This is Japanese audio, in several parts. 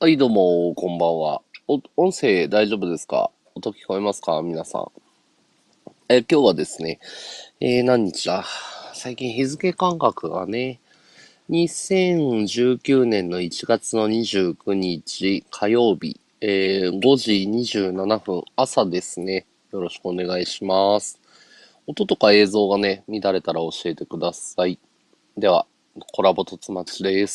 はい、どうも、こんばんは。音声大丈夫ですか？音聞こえますか皆さん。今日はですね、何日だ最近日付感覚がね、2019年の1月の29日火曜日、5時27分朝ですね。よろしくお願いします。音とか映像がね、乱れたら教えてください。では、コラボとつまちです。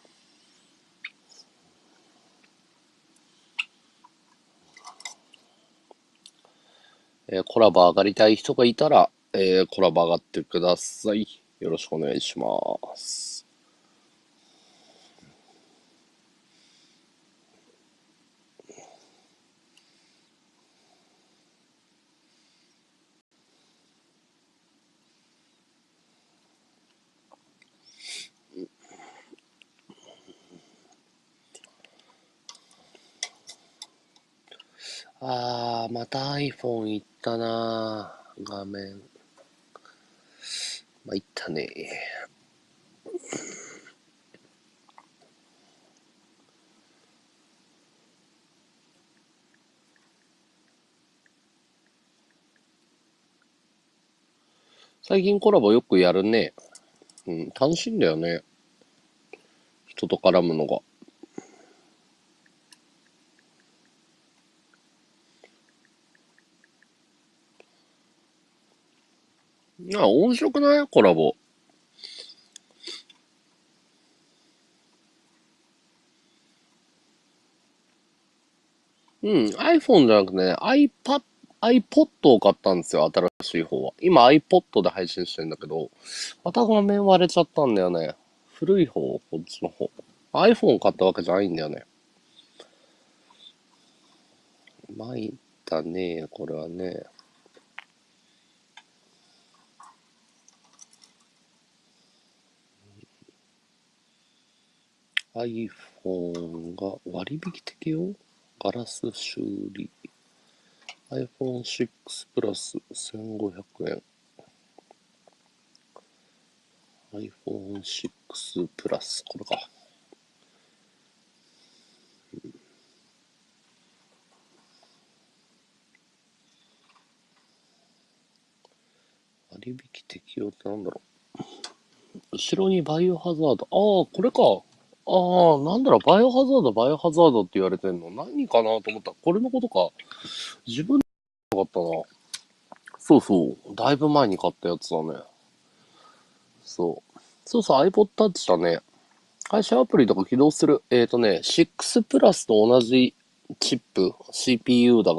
コラボ上がりたい人がいたら、コラボ上がってください。よろしくお願いします。また iPhone いったな画面。いったね。最近コラボよくやるね。うん、楽しいんだよね。人と絡むのが。面白くないコラボ。うん、iPhone じゃなくてね、iPod を買ったんですよ、新しい方は。今 iPod で配信してんだけど、また画面割れちゃったんだよね。古い方、こっちの方。iPhone 買ったわけじゃないんだよね。参ったね、これはね。iPhone が割引適用ガラス修理。iPhone6 プラス1500円。iPhone6 プラス、これか。割引適用ってなんだろう。後ろにバイオハザード。これか。なんだろう、バイオハザード、バイオハザードって言われてんの。何かなと思ったら、これのことか。自分で買ったな。そうそう。だいぶ前に買ったやつだね。そう。そうそう、iPod Touch だね。配信アプリとか起動する。6プラスと同じチップ、CPU だから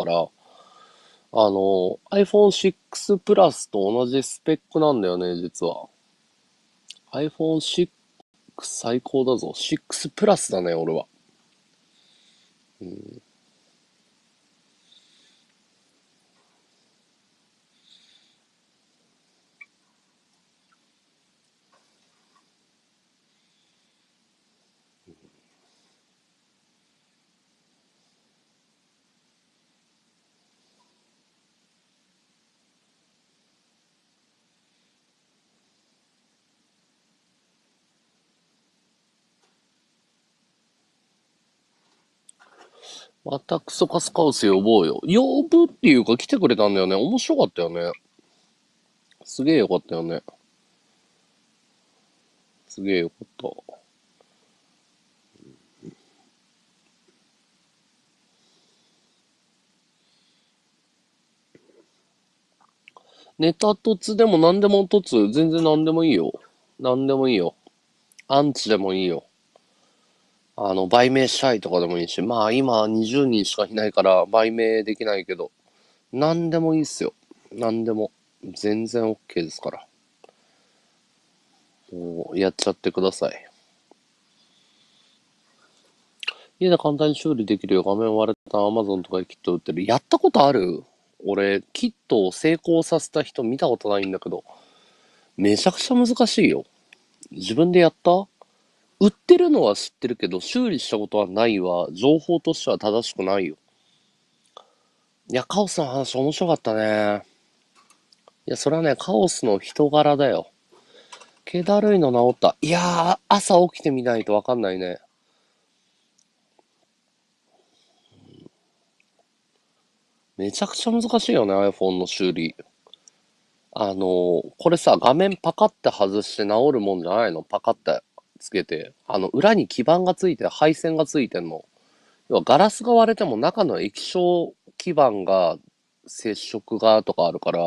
、iPhone6 プラスと同じスペックなんだよね、実は。iPhone6 最高だぞ。6プラスだね、俺は。またクソカスカウス呼ぼうよ。呼ぶっていうか来てくれたんだよね。面白かったよね。すげえよかったよね。すげえよかった。ネタ凸でも何でも凸、全然何でもいいよ。何でもいいよ。アンチでもいいよ。売名したいとかでもいいし、まあ今20人しかいないから売名できないけど、何でもいいっすよ。何でも。全然 OK ですから。もうやっちゃってください。家で簡単に修理できるよ。画面割れた Amazon とかでキット売ってる。やったことある？俺、キットを成功させた人見たことないんだけど、めちゃくちゃ難しいよ。自分でやった？売ってるのは知ってるけど、修理したことはないわ。情報としては正しくないよ。いや、カオスの話面白かったね。いや、それはね、カオスの人柄だよ。気だるいの治った。いやー、朝起きてみないとわかんないね。 めちゃくちゃ難しいよね、iPhone の修理。これさ、画面パカって外して直るもんじゃないの？パカってつけて。裏に基板がついて、配線がついてんの。要はガラスが割れても中の液晶基板が接触がとかあるから、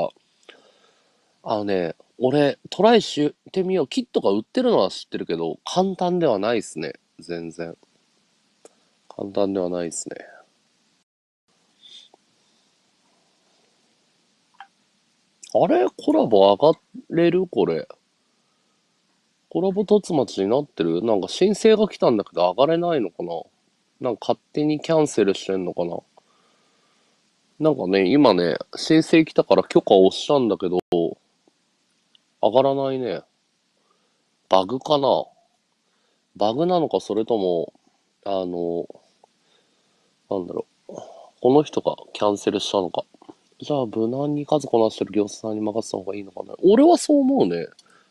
俺、トライしてみよう。キットが売ってるのは知ってるけど、簡単ではないっすね。全然。簡単ではないっすね。あれコラボ上がれるこれ。コラボ突待になってる？なんか申請が来たんだけど上がれないのかな？なんか勝手にキャンセルしてんのかな？なんかね、今ね、申請来たから許可押したんだけど、上がらないね。バグかな？バグなのか、それとも、あの、なんだろう。この人がキャンセルしたのか。じゃあ、無難に数こなしてる業者さんに任せた方がいいのかな。俺はそう思うね。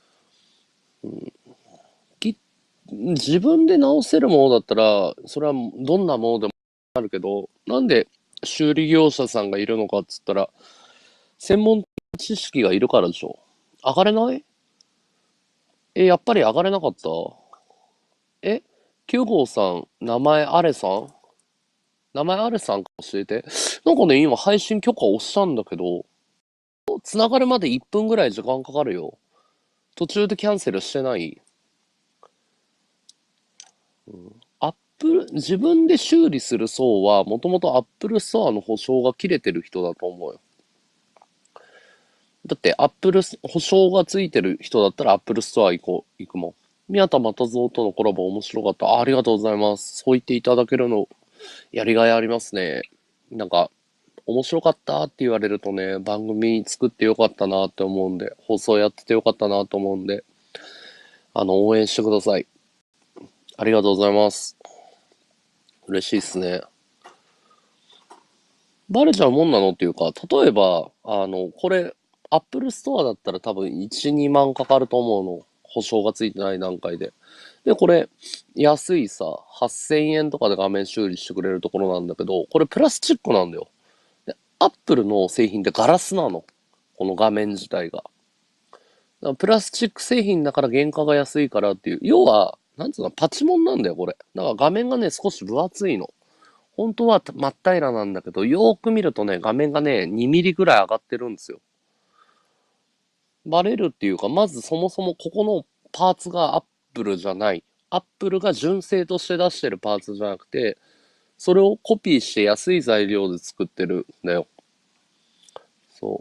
き自分で直せるものだったら、それはどんなものでもあるけど、なんで修理業者さんがいるのかっつったら、専門知識がいるからでしょ。上がれない？やっぱり上がれなかった？え ?9 号さん、名前あれさん？名前あれさんか教えて。なんかね、今配信許可押したんだけど、繋がるまで1分ぐらい時間かかるよ。途中でキャンセルしてない？アップル、自分で修理する層は、もともとアップルストアの保証が切れてる人だと思うよ。だって、アップル保証がついてる人だったらアップルストア行くもん。宮田又蔵とのコラボ面白かった。ありがとうございます。そう言っていただけるの、やりがいありますね。なんか、面白かったって言われるとね、番組作ってよかったなって思うんで、放送やっててよかったなと思うんで、応援してください。ありがとうございます。嬉しいっすね。バレちゃうもんなのっていうか、例えば、これ、アップルストアだったら多分1、2万かかると思うの。保証がついてない段階で。で、これ、安いさ、8000円とかで画面修理してくれるところなんだけど、これプラスチックなんだよ。で、アップルの製品ってガラスなの。この画面自体が。だからプラスチック製品だから原価が安いからっていう。要は、なんつうの、パチモンなんだよ、これ。だから画面がね、少し分厚いの。本当は真っ平らなんだけど、よーく見るとね、画面がね、2ミリぐらい上がってるんですよ。バレるっていうか、まずそもそもここのパーツがアップルじゃない。アップルが純正として出してるパーツじゃなくて、それをコピーして安い材料で作ってるんだよ。そう。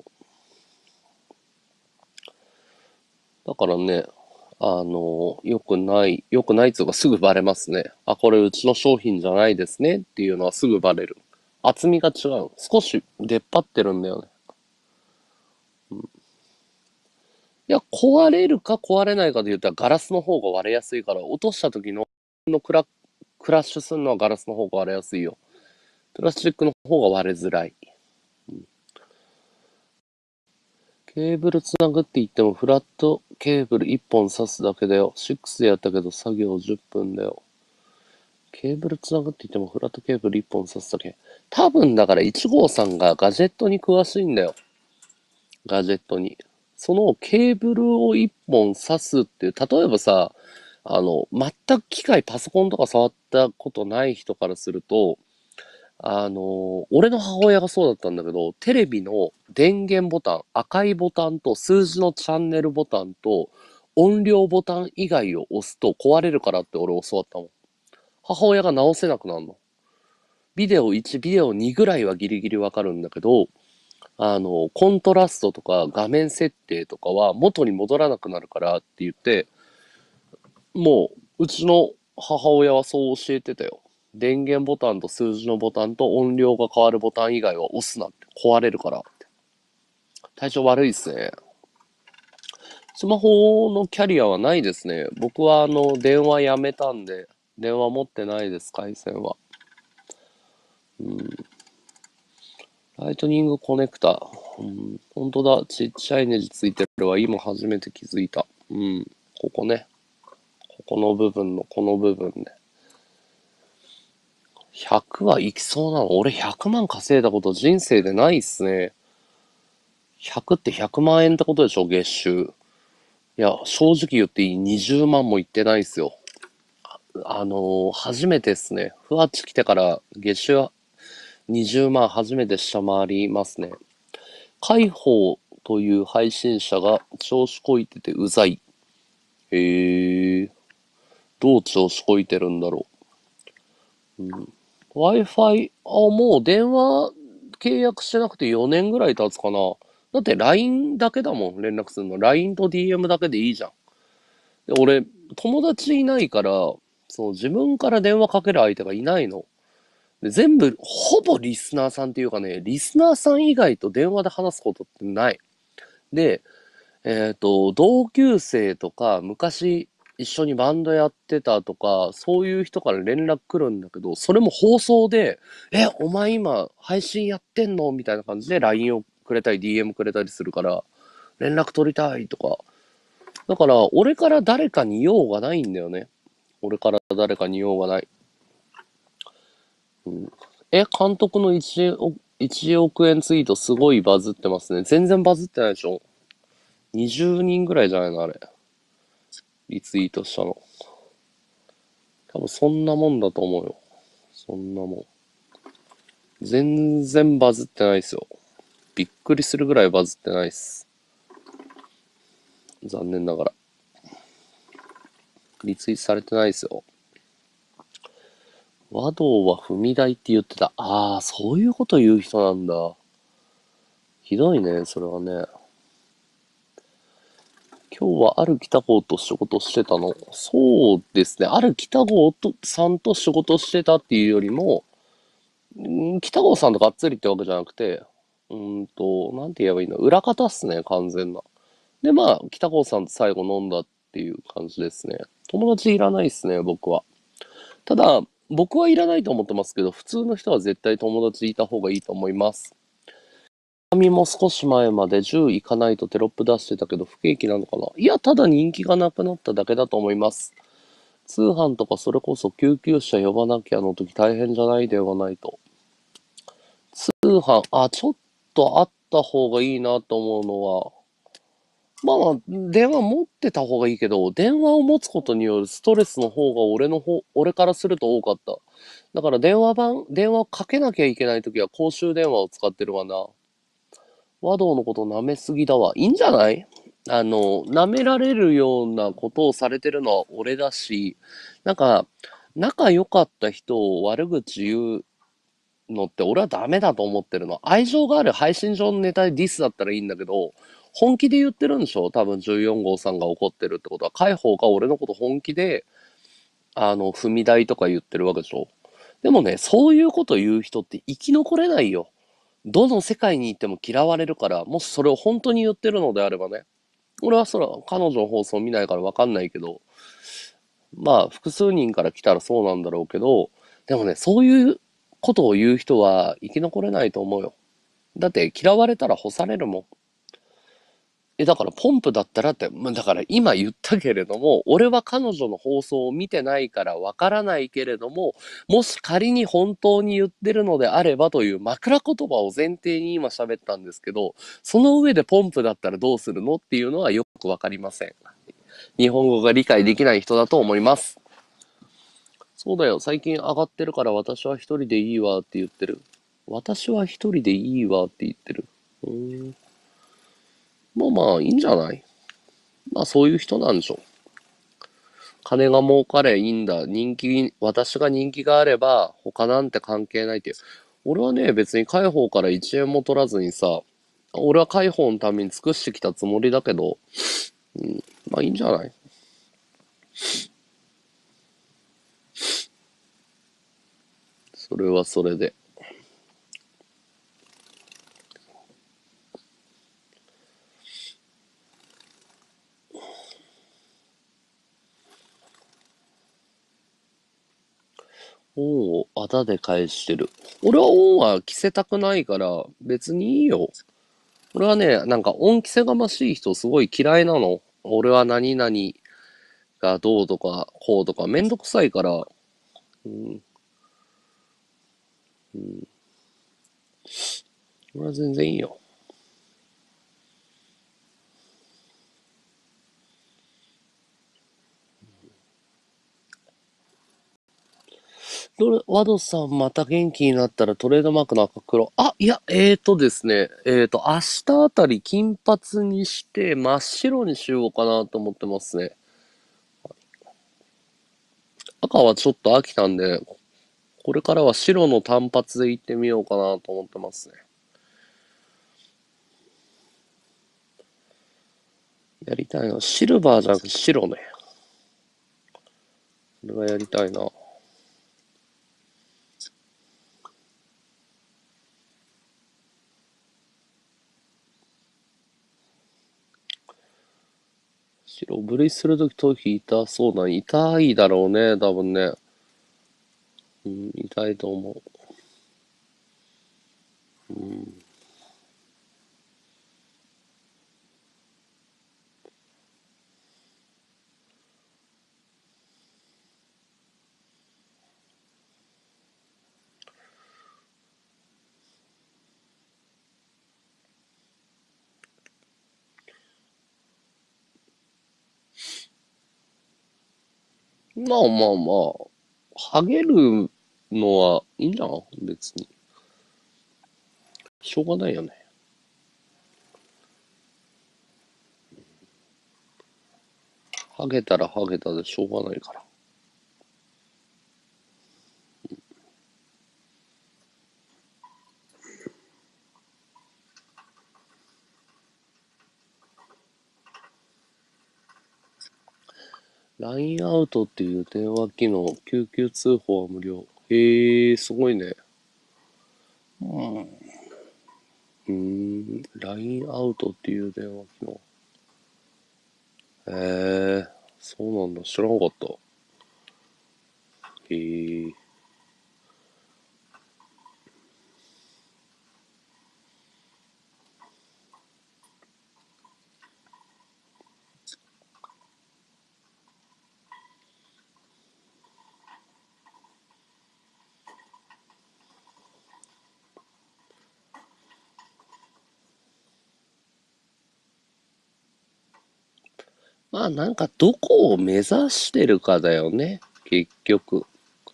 だからね、よくないっつうかすぐバレますね。あ、これうちの商品じゃないですねっていうのはすぐバレる。厚みが違う。少し出っ張ってるんだよね。いや、壊れるか壊れないかで言ったらガラスの方が割れやすいから、落とした時のクラッシュするのはガラスの方が割れやすいよ。プラスチックの方が割れづらい。ケーブルつなぐって言ってもフラットケーブル1本挿すだけだよ。6でやったけど作業10分だよ。ケーブルつなぐって言ってもフラットケーブル1本挿すだけ。多分だから1号さんがガジェットに詳しいんだよ。ガジェットに。そのケーブルを1本挿すっていう、例えばさ、全く機械、パソコンとか触ったことない人からすると、俺の母親がそうだったんだけど、テレビの電源ボタン、赤いボタンと数字のチャンネルボタンと音量ボタン以外を押すと壊れるからって俺教わったもん。母親が直せなくなるの。ビデオ1、ビデオ2ぐらいはギリギリわかるんだけど、コントラストとか画面設定とかは元に戻らなくなるからって言って、もう、うちの母親はそう教えてたよ。電源ボタンと数字のボタンと音量が変わるボタン以外は押すなって。壊れるからって。体調悪いっすね。スマホのキャリアはないですね。僕は電話やめたんで、電話持ってないです、回線は。ライトニングコネクタ。本当だ。ちっちゃいネジついてるわ。今初めて気づいた。ここね。ここの部分のこの部分ね。 100はいきそうなの？俺100万稼いだこと人生でないっすね。100って100万円ってことでしょ、月収。いや、正直言っていい？ 20 万もいってないっすよ。初めてっすね。ふわっち来てから月収20万初めて下回りますね。海宝という配信者が調子こいててうざい。へえ、どう調子こいてるんだろう。Wi-Fi、もう電話契約してなくて4年ぐらい経つかな。だって LINE だけだもん、連絡するの。LINE と DM だけでいいじゃん。で、俺、友達いないから、自分から電話かける相手がいないの。で、全部、ほぼリスナーさんっていうかね、リスナーさん以外と電話で話すことってない。で、同級生とか、昔一緒にバンドやってたとか、そういう人から連絡来るんだけど、それも放送で、お前今配信やってんのみたいな感じで LINE をくれたり DM くれたりするから、連絡取りたいとか。だから、俺から誰かに用がないんだよね。俺から誰かに用がない。監督の1億円ツイートすごいバズってますね。全然バズってないでしょ？ 20 人ぐらいじゃないのあれ。リツイートしたの。多分そんなもんだと思うよ。そんなもん。全然バズってないっすよ。びっくりするぐらいバズってないっす。残念ながら。リツイートされてないっすよ。和道は踏み台って言ってた。ああ、そういうこと言う人なんだ。ひどいね、それはね。今日はある北郷と仕事してたの？そうですね。ある北郷さんと仕事してたっていうよりも、北郷さんとがっつりってわけじゃなくて、なんて言えばいいの？裏方っすね、完全な。で、まあ、北郷さんと最後飲んだっていう感じですね。友達いらないっすね、僕は。ただ、僕はいらないと思ってますけど、普通の人は絶対友達いた方がいいと思います。髪も少し前まで10いかないとテロップ出してたけど不景気なのかな？いや、ただ人気がなくなっただけだと思います。通販とかそれこそ救急車呼ばなきゃの時大変じゃないではないと。通販、ちょっとあった方がいいなと思うのは、電話持ってた方がいいけど、電話を持つことによるストレスの方が俺からすると多かった。だから電話をかけなきゃいけないときは公衆電話を使ってるわな。和道のこと舐めすぎだわ。いいんじゃない？舐められるようなことをされてるのは俺だし、なんか、仲良かった人を悪口言うのって俺はダメだと思ってるの。愛情がある配信上のネタでディスだったらいいんだけど、本気で言ってるんでしょ？多分14号さんが怒ってるってことは、海宝が俺のこと本気で、踏み台とか言ってるわけでしょ？でもね、そういうこと言う人って生き残れないよ。どの世界に行っても嫌われるから、もしそれを本当に言ってるのであればね。俺は彼女の放送見ないからわかんないけど、まあ、複数人から来たらそうなんだろうけど、でもね、そういうことを言う人は生き残れないと思うよ。だって嫌われたら干されるもん。だからポンプだったらって、だから今言ったけれども、俺は彼女の放送を見てないからわからないけれども、もし仮に本当に言ってるのであればという枕言葉を前提に今喋ったんですけど、その上でポンプだったらどうするのっていうのはよくわかりません。日本語が理解できない人だと思います。そうだよ、最近上がってるから私は一人でいいわって言ってる。私は一人でいいわって言ってる。うーん。まあいいんじゃない？まあそういう人なんでしょう。金が儲かればいいんだ。私が人気があれば他なんて関係ないっていう。俺はね、別に解放から1円も取らずにさ、俺は解放のために尽くしてきたつもりだけど、まあいいんじゃない？それはそれで。恩をあだで返してる。俺は恩は着せたくないから別にいいよ。俺はね、なんか恩着せがましい人すごい嫌いなの。俺は何々がどうとかこうとかめんどくさいから、うん、 うん。これは全然いいよ。ワドさんまた元気になったらトレードマークの赤黒。あ、いや、ですね。明日あたり金髪にして真っ白にしようかなと思ってますね。赤はちょっと飽きたんで、これからは白の単発で行ってみようかなと思ってますね。やりたいな。シルバーじゃなくて白ね。これがやりたいな。白、ブリするとき頭皮痛そうな。痛いだろうね、多分ね。うん、痛いと思う。うん。まあまあまあ。ハゲるのはいいんじゃん別に。しょうがないよね。ハゲたらハゲたでしょうがないから。LINE アウトっていう電話機能、救急通報は無料。へえ、すごいね。LINE アウトっていう電話機能。へえ、そうなんだ。知らなかった。へえ。まあなんかどこを目指してるかだよね。結局。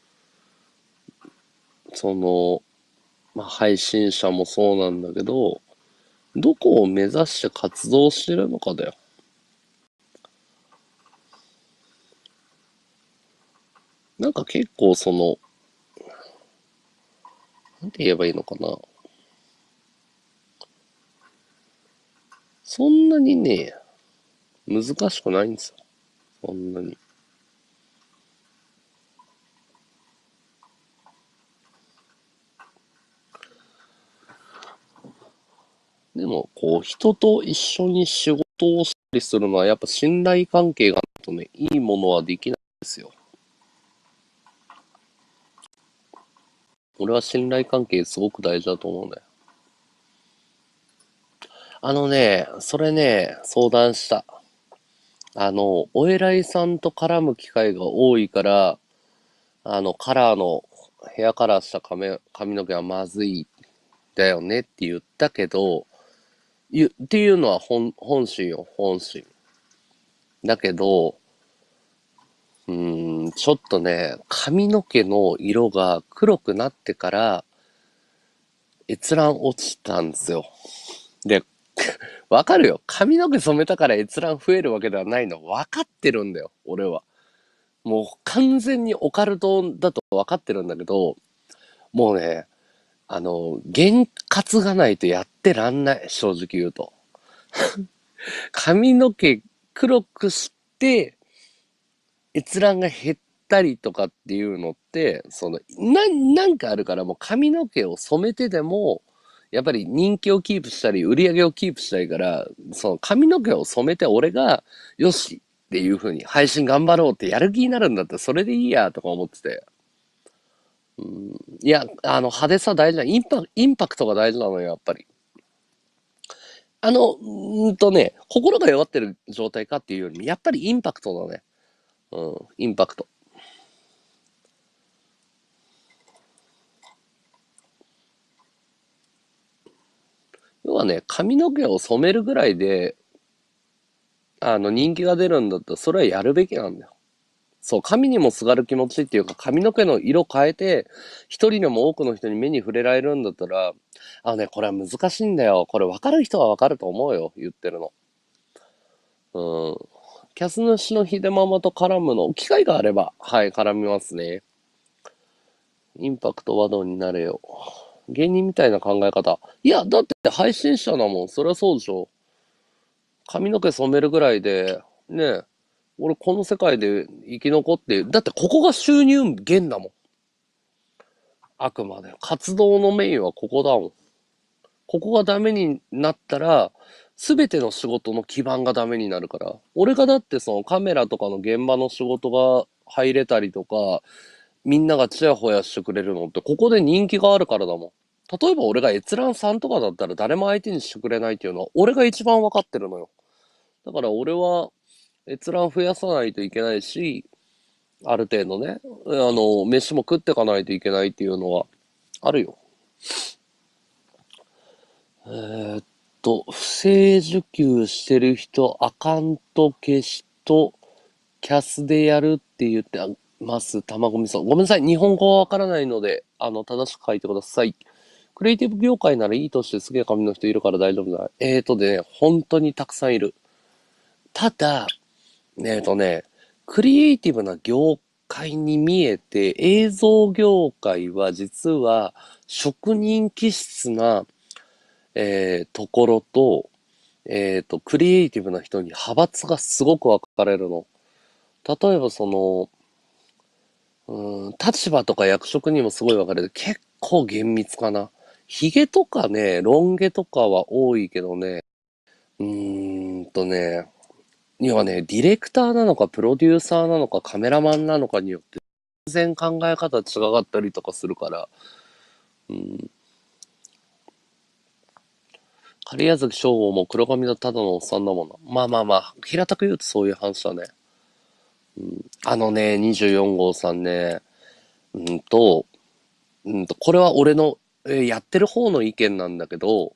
その、まあ配信者もそうなんだけど、どこを目指して活動してるのかだよ。なんか結構なんて言えばいいのかな。そんなにね、難しくないんですよ。そんなに。でも、こう、人と一緒に仕事をしたりするのは、やっぱ信頼関係がないとね、いいものはできないですよ。俺は信頼関係すごく大事だと思うんだよ。それね、相談した。お偉いさんと絡む機会が多いから、カラーの、ヘアカラーした髪の毛はまずいだよねって言ったけど、っていうのは本心よ、本心。だけど、ちょっとね、髪の毛の色が黒くなってから閲覧落ちたんですよ。で、わかるよ。髪の毛染めたから閲覧増えるわけではないの。わかってるんだよ、俺は。もう完全にオカルトだとわかってるんだけど、もうね、験担がないとやってらんない、正直言うと。髪の毛黒くして、閲覧が減ったりとかっていうのって、なんかあるからもう髪の毛を染めてでも、やっぱり人気をキープしたり、売り上げをキープしたいから、その髪の毛を染めて俺が、よしっていう風に配信頑張ろうってやる気になるんだったらそれでいいやとか思ってて。いや、派手さ大事な、インパクトが大事なのよ、やっぱり。心が弱ってる状態かっていうよりも、やっぱりインパクトだね。インパクト。 はね、髪の毛を染めるぐらいで、人気が出るんだったら、それはやるべきなんだよ。そう、髪にもすがる気持ちっていうか、髪の毛の色変えて、一人でも多くの人に目に触れられるんだったら、これは難しいんだよ。これ分かる人は分かると思うよ、言ってるの。うん。キャス主の秀ママと絡むの、機会があれば、はい、絡みますね。インパクト和道になれよ。芸人みたいな考え方。いや、だって配信者だもん。そりゃそうでしょ。髪の毛染めるぐらいで、ね、俺この世界で生き残って、だってここが収入源だもん。あくまで。活動のメインはここだもん。ここがダメになったら、すべての仕事の基盤がダメになるから。俺がだってそのカメラとかの現場の仕事が入れたりとか、みんながチヤホヤしてくれるのって、ここで人気があるからだもん。例えば俺が閲覧さんとかだったら誰も相手にしてくれないっていうのは、俺が一番わかってるのよ。だから俺は閲覧増やさないといけないし、ある程度ね、飯も食ってかないといけないっていうのはあるよ。えーっ不正受給してる人、アカウント消しと、キャスでやるって言ってます。たまごみさん。ごめんなさい。日本語はわからないので、正しく書いてください。クリエイティブ業界ならいいとしてすげえ髪の人いるから大丈夫だ。本当にたくさんいる。ただ、クリエイティブな業界に見えて、映像業界は実は職人気質な、ところと、クリエイティブな人に派閥がすごく分かれるの。例えば立場とか役職にもすごい分かれる。結構厳密かな。ヒゲとかね、ロン毛とかは多いけどね、うーんとね、要はね、ディレクターなのか、プロデューサーなのか、カメラマンなのかによって、全然考え方違かったりとかするから、うん、狩矢崎翔吾も黒髪のただのおっさんだもんな。まあまあまあ、平たく言うとそういう話だね。24号さんね、うんと、これは俺の、やってる方の意見なんだけど、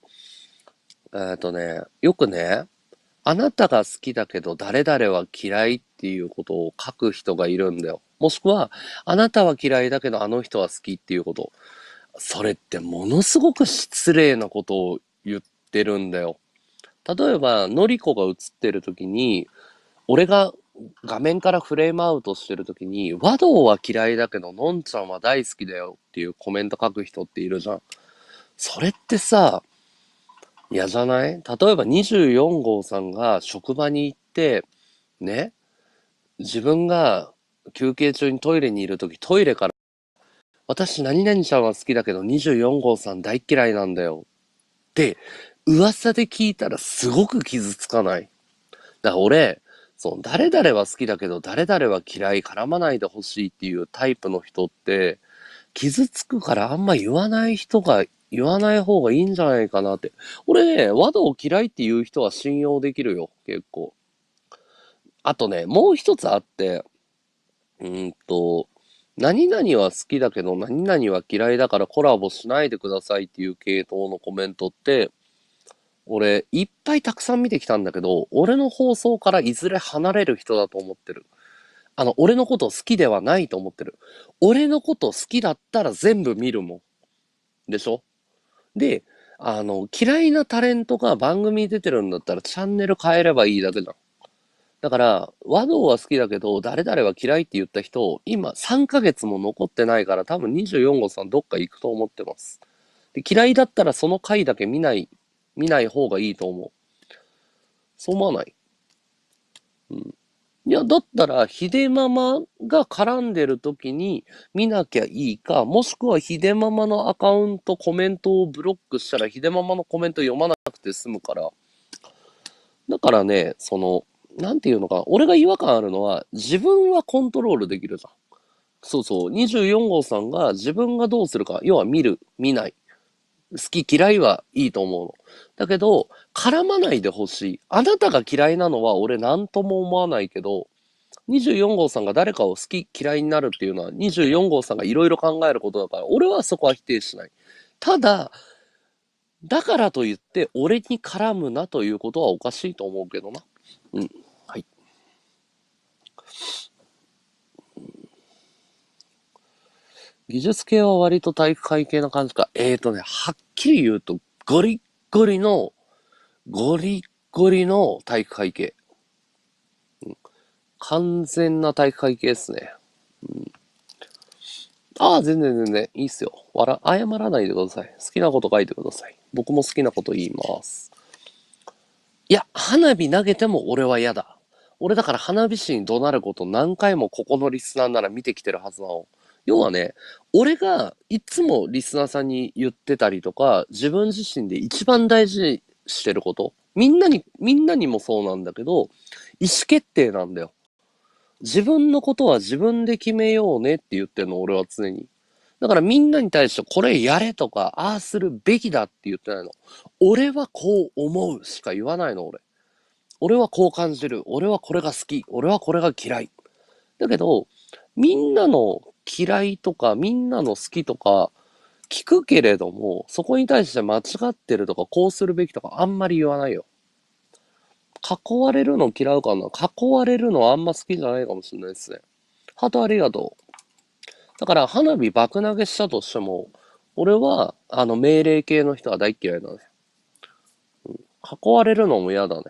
よくね、あなたが好きだけど誰々は嫌いっていうことを書く人がいるんだよ。もしくは、あなたは嫌いだけどあの人は好きっていうこと。それってものすごく失礼なことを言ってるんだよ。例えば、のりこが映ってる時に、俺が画面からフレームアウトしてる時に、和道は嫌いだけど、のんちゃんは大好きだよっていうコメント書く人っているじゃん。それってさ、嫌じゃない？例えば24号さんが職場に行って、ね、自分が休憩中にトイレにいるとき、トイレから、私何々ちゃんは好きだけど24号さん大嫌いなんだよって噂で聞いたらすごく傷つかない？だから俺、誰々は好きだけど誰々は嫌い、絡まないでほしいっていうタイプの人って、傷つくからあんま言わない方がいいんじゃないかなって。俺ね、和道嫌いっていう人は信用できるよ、結構。あとね、もう一つあって、うーんと、何々は好きだけど何々は嫌いだからコラボしないでくださいっていう系統のコメントって、俺、いっぱいたくさん見てきたんだけど、俺の放送からいずれ離れる人だと思ってる。俺のこと好きではないと思ってる。俺のこと好きだったら全部見るもん。でしょ？で、嫌いなタレントが番組に出てるんだったらチャンネル変えればいいだけだ。だから、和道は好きだけど、誰々は嫌いって言った人、今3ヶ月も残ってないから多分24号さんどっか行くと思ってます。で、嫌いだったらその回だけ見ない方がいいと思う。そう思わない？いや、だったら、ヒデママが絡んでる時に見なきゃいいか、もしくはヒデママのアカウント、コメントをブロックしたら、ヒデママのコメント読まなくて済むから。だからね、なんていうのかな、俺が違和感あるのは、自分はコントロールできるじゃん。そうそう、24号さんが自分がどうするか、要は見る、見ない。好き嫌いはいいと思うの。だけど、絡まないでほしい。あなたが嫌いなのは俺何とも思わないけど、24号さんが誰かを好き嫌いになるっていうのは24号さんがいろいろ考えることだから、俺はそこは否定しない。ただ、 だからといって、俺に絡むなということはおかしいと思うけどな。うん。はい。技術系は割と体育会系な感じか。はっきり言うと、ゴリッゴリの、ゴリッゴリの体育会系。完全な体育会系ですね。ああ、全然全然。いいっすよ。謝らないでください。好きなこと書いてください。僕も好きなこと言います。いや、花火投げても俺は嫌だ。俺だから花火師に怒鳴ること何回もここのリスナーなら見てきてるはずなの。要はね、俺がいつもリスナーさんに言ってたりとか、自分自身で一番大事にしてること。みんなにもそうなんだけど、意思決定なんだよ。自分のことは自分で決めようねって言ってるの、俺は常に。だからみんなに対してこれやれとか、ああするべきだって言ってないの。俺はこう思うしか言わないの、俺。俺はこう感じる。俺はこれが好き。俺はこれが嫌い。だけど、みんなの嫌いとか、みんなの好きとか、聞くけれども、そこに対して間違ってるとか、こうするべきとか、あんまり言わないよ。囲われるの嫌うかな。囲われるのあんま好きじゃないかもしれないですね。ハートありがとう。だから花火爆投げしたとしても、俺は、命令系の人は大嫌いだね。囲われるのも嫌だね。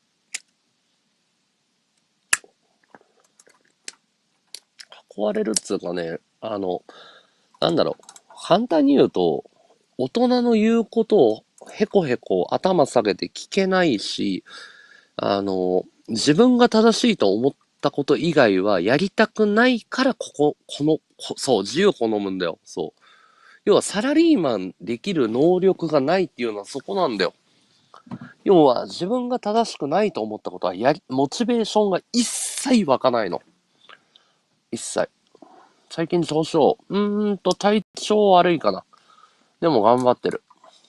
囲われるっつうかね、なんだろう。簡単に言うと、大人の言うことをへこへこ頭下げて聞けないし、自分が正しいと思ったこと以外はやりたくないからそう、自由を好むんだよ。そう。要はサラリーマンできる能力がないっていうのはそこなんだよ。要は自分が正しくないと思ったことはモチベーションが一切湧かないの。一切。最近調子を、体調悪いかな。でも頑張ってる。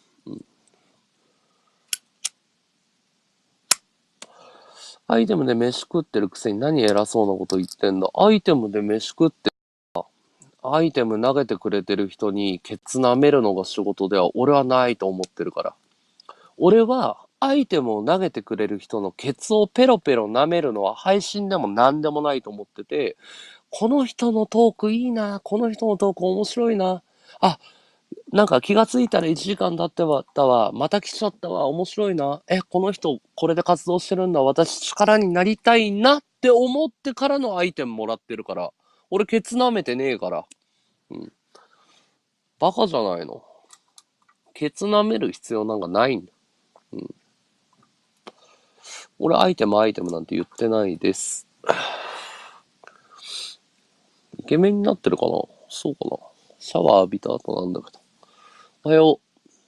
アイテムで飯食ってるくせに何偉そうなこと言ってんだ。アイテムで飯食って、アイテム投げてくれてる人にケツ舐めるのが仕事では俺はないと思ってるから。俺はアイテムを投げてくれる人のケツをペロペロ舐めるのは配信でも何でもないと思ってて、この人のトークいいな、この人のトーク面白いな。あ、なんか気がついたら1時間経ってたわ。また来ちゃったわ。面白いな。この人これで活動してるんだ。私力になりたいなって思ってからのアイテムもらってるから。俺ケツ舐めてねえから。うん。バカじゃないの。ケツ舐める必要なんかないんだ。うん。俺アイテムなんて言ってないです。イケメンになってるかな、そうかな。シャワー浴びた後なんだけど。おはよ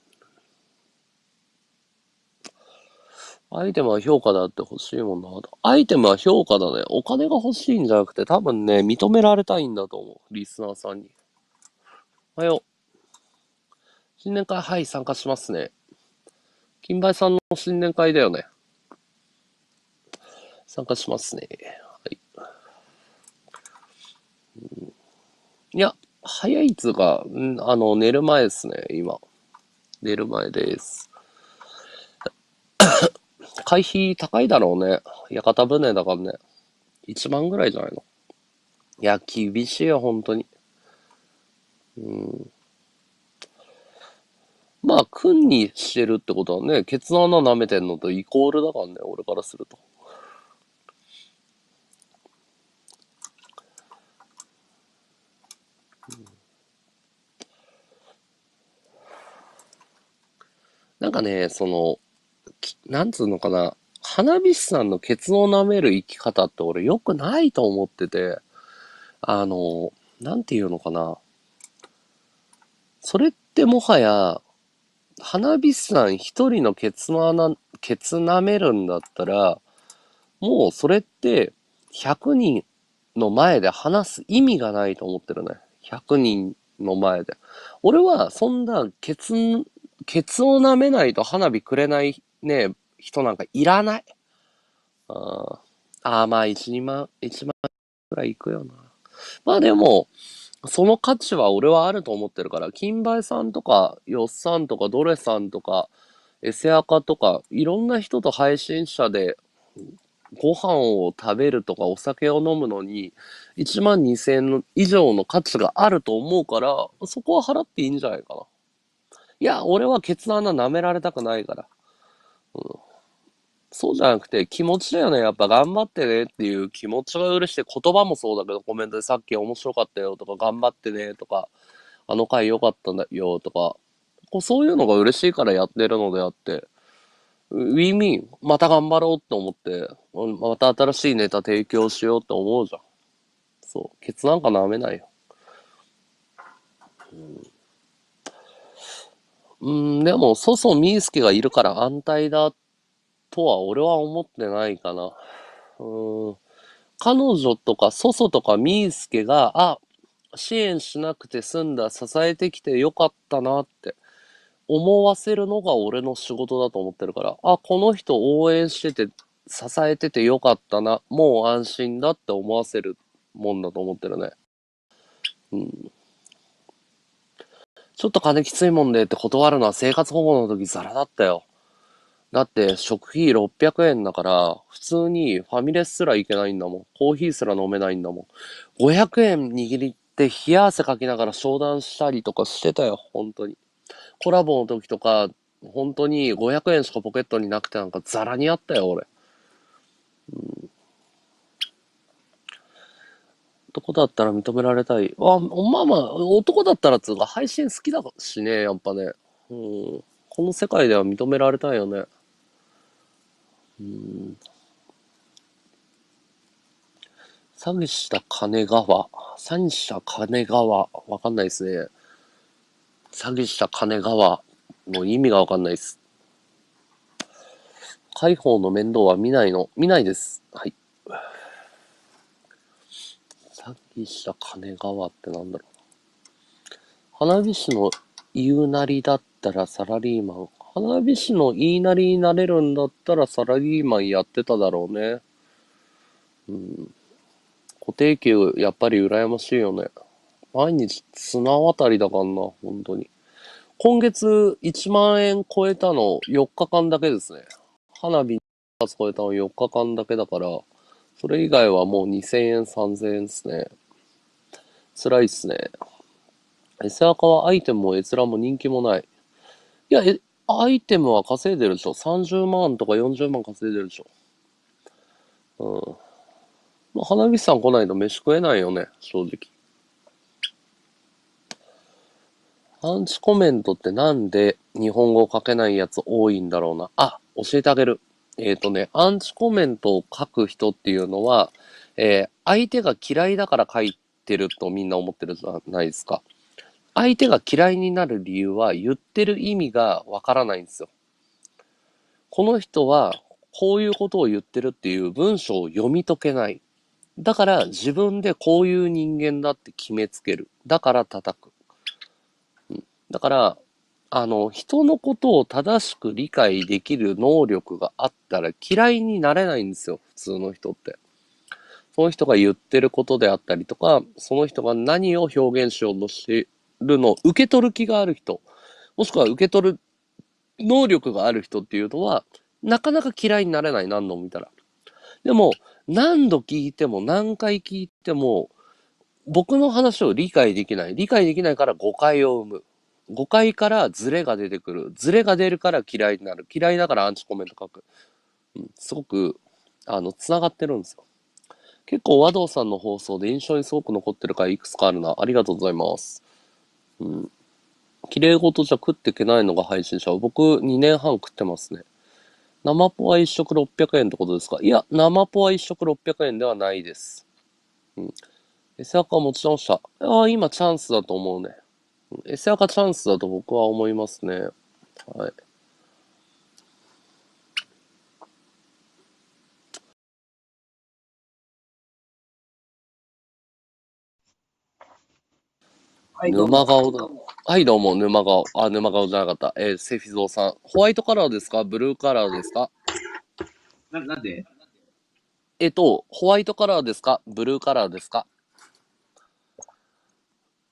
う。アイテムは評価だって欲しいもんな。アイテムは評価だね。お金が欲しいんじゃなくて、多分ね、認められたいんだと思う。リスナーさんに。おはよう。新年会、はい、参加しますね。金梅さんの新年会だよね。参加しますね。はい。いや、早いっつうか、寝る前ですね、今。寝る前です。会費高いだろうね。屋形船だからね。1万ぐらいじゃないの。いや、厳しいよ、本当に。まあ、君にしてるってことはね、ケツの穴舐めてんのとイコールだからね、俺からすると。なんかね、なんつうのかな。花火師さんのケツを舐める生き方って俺良くないと思ってて、あの、なんていうのかな。それってもはや、花火師さん一人のケツ舐めるんだったら、もうそれって100人の前で話す意味がないと思ってるね。100人の前で。俺はそんなケツを舐めないと花火くれないね、人なんかいらない。あーまあ1、2万、1万くらいいくよな。まあでも、 その価値は俺はあると思ってるから、金梅さんとか、よっさんとか、ドレさんとか、エセアカとか、いろんな人と配信者でご飯を食べるとかお酒を飲むのに、1万2000円以上の価値があると思うから、そこは払っていいんじゃないかな。いや、俺はケツの穴舐められたくないから。そうじゃなくて気持ちだよね。やっぱ頑張ってねっていう気持ちが嬉しい。言葉もそうだけど、コメントでさっき面白かったよとか、頑張ってねとか、あの回良かったんだよとか、そういうのが嬉しいからやってるのであって、ウィンウィン、また頑張ろうって思って、また新しいネタ提供しようって思うじゃん。そう。ケツなんか舐めないよ。でも、ソソミースケがいるから安泰だとは俺は思ってないかな。彼女とかソソとかミースケが、支援しなくて済んだ、支えてきてよかったなって思わせるのが俺の仕事だと思ってるから、この人応援してて、支えててよかったな、もう安心だって思わせるもんだと思ってるね。うん。ちょっと金きついもんでって断るのは生活保護の時ザラだったよ。だって食費600円だから、普通にファミレスすら行けないんだもん。コーヒーすら飲めないんだもん。500円握って冷や汗かきながら商談したりとかしてたよ、本当に。コラボの時とか、本当に500円しかポケットになくてなんかザラにあったよ、俺。男だったら認められたい。まあまあ、男だったらつうか配信好きだしね、やっぱね。うん。この世界では認められたいよね。詐欺した金川。詐欺した金川。わかんないですね。詐欺した金川の意味がわかんないです。介抱の面倒は見ないの。見ないです。はい。詐欺した金川ってなんだろう。花火師の言うなりだったらサラリーマン。花火師の言いなりになれるんだったらサラリーマンやってただろうね。固定給、やっぱり羨ましいよね。毎日綱渡りだからな、本当に。今月1万円超えたの4日間だけですね。花火超えたの4日間だけだから、それ以外はもう2000円、3000円ですね。辛いっすね。S アカはアイテムも閲覧も人気もない。いや、アイテムは稼いでるでしょ。30万とか40万稼いでるでしょ。まあ、花火師さん来ないと飯食えないよね、正直。アンチコメントってなんで日本語書けないやつ多いんだろうな。教えてあげる。アンチコメントを書く人っていうのは、相手が嫌いだから書いてるとみんな思ってるじゃないですか。相手が嫌いになる理由は言ってる意味がわからないんですよ。この人はこういうことを言ってるっていう文章を読み解けない。だから自分でこういう人間だって決めつける。だから叩く。だから、人のことを正しく理解できる能力があったら嫌いになれないんですよ、普通の人って。その人が言ってることであったりとか、その人が何を表現しようとしてるのを受け取る気がある人、もしくは受け取る能力がある人っていうのは、なかなか嫌いになれない、何度も見たら。でも、何度聞いても何回聞いても、僕の話を理解できない。理解できないから誤解を生む。誤解からズレが出てくる。ズレが出るから嫌いになる。嫌いだからアンチコメント書く。すごく、繋がってるんですよ。結構和道さんの放送で印象にすごく残ってる回いくつかあるな。ありがとうございます。綺麗事じゃ食っていけないのが配信者。僕2年半食ってますね。生ポは1食600円ってことですか？いや、生ポは1食600円ではないです。S アカ持ち直した。今チャンスだと思うね。S アカチャンスだと僕は思いますね。はい。 はい、どうも。 沼顔だ。はい、どうも、沼顔。沼顔じゃなかった。セフィゾーさん。ホワイトカラーですか？ブルーカラーですか？ なんでホワイトカラーですか？ブルーカラーですか？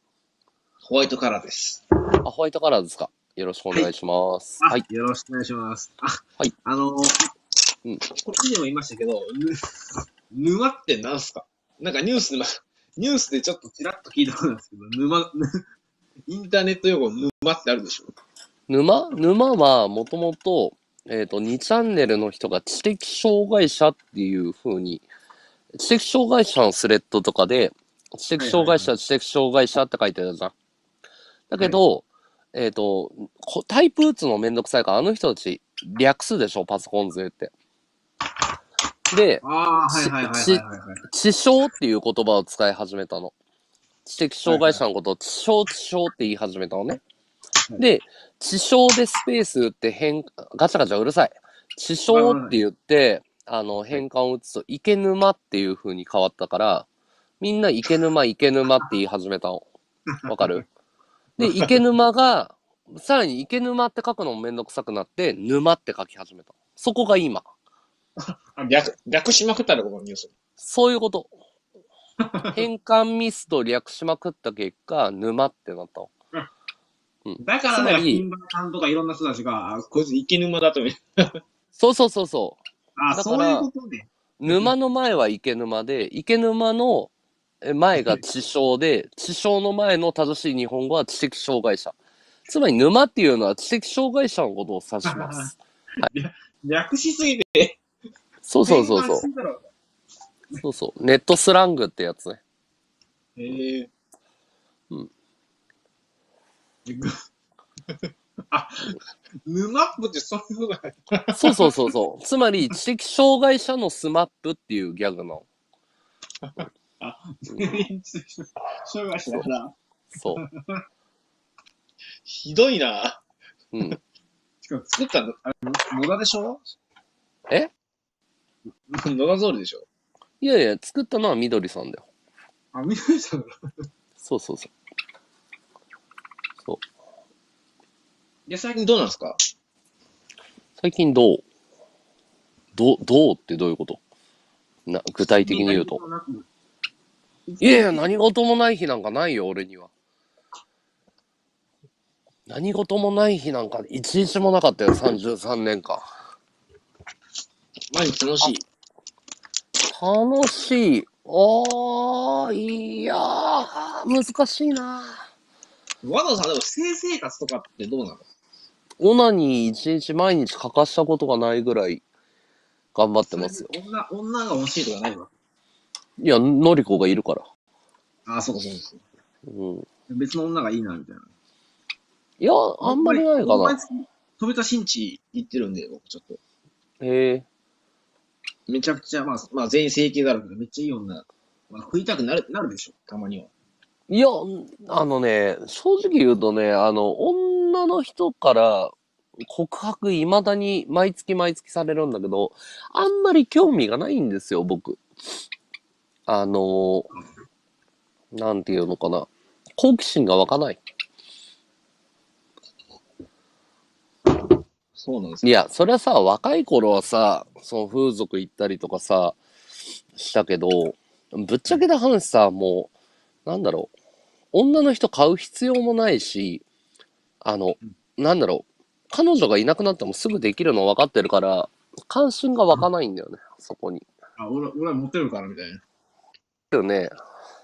ホワイトカラーです。 あ、ホワイトカラーですか。よろしくお願いします。はい。 よろしくお願いします。 はい。 これ以前も言いましたけど、沼って何すか？なんかニュースでちょっとちらっと聞いたことなんですけど、インターネット用語沼ってあるでしょ？ 沼はもともと、2チャンネルの人が知的障害者っていう風に、知的障害者のスレッドとかで、知的障害者、知的障害者って書いてあるじゃん。だけど、タイプ打つのめんどくさいから、あの人たち略すでしょ、パソコン勢って。で、知障っていう言葉を使い始めたの。知的障害者のことを知障って言い始めたのね。で、知障でスペースってガチャガチャうるさい。知障って言って、変換を打つと、池沼っていう風に変わったから、みんな池沼って言い始めたの。わかる？で、池沼が、さらに池沼って書くのもめんどくさくなって、沼って書き始めた。そこが今。 略しまくったらこのニュース。 そういうこと。変換ミスと略しまくった結果、沼ってなったの。 だからね、金馬さんとかいろんな人たちが、こいつ池沼だと言う。 そう。 だから、そういうことね。 沼の前は池沼で、池沼の前が知障で、知障の前の正しい日本語は知的障害者。つまり沼っていうのは知的障害者のことを指します。 はい、略しすぎて。 そう。ネットスラングってやつね。 へえ。沼ップってそういうことだ。 そう。つまり、知的障害者のスマップっていうギャグの。 障害者だから。 そう。 ひどいな。しかも作ったの、野田でしょ？野田総理でしょ？ いや、作ったのはみどりさんだよ。 あ、みどりさんだ。 そう。 いや、最近どうなんですか？ 最近どうってどういうこと？具体的に言うと。いや、何事もない日なんかないよ、俺には。何事もない日なんか一日もなかったよ、33年間。 毎日楽しい。 楽しい。いやー、難しいな。 和田さん、でも性生活とかってどうなの？ オナニー一日毎日欠かしたことがないぐらい頑張ってますよ。 女が欲しいとかないわ。 いや、のりこがいるから。 あ、そう。別の女がいいな、みたいな。 いや、あんまりないかな。 飛べた新地行ってるんで、僕ちょっと。 へえ。 めちゃくちゃ、まあ全員整形だろうけど、めっちゃいい女。食いたくなるでしょ、たまには。 いや、正直言うとね、女の人から告白未だに毎月されるんだけど、あんまり興味がないんですよ、僕。なんていうのかな。好奇心が湧かない。 そうなんですか。 いや、それはさ、若い頃はさ、その風俗行ったりとかさ、したけど、ぶっちゃけた話さ、もう、なんだろう。女の人買う必要もないし、なんだろう。彼女がいなくなってもすぐできるの分かってるから、関心が湧かないんだよね、そこに。 俺はモテるからみたいな。 だよね。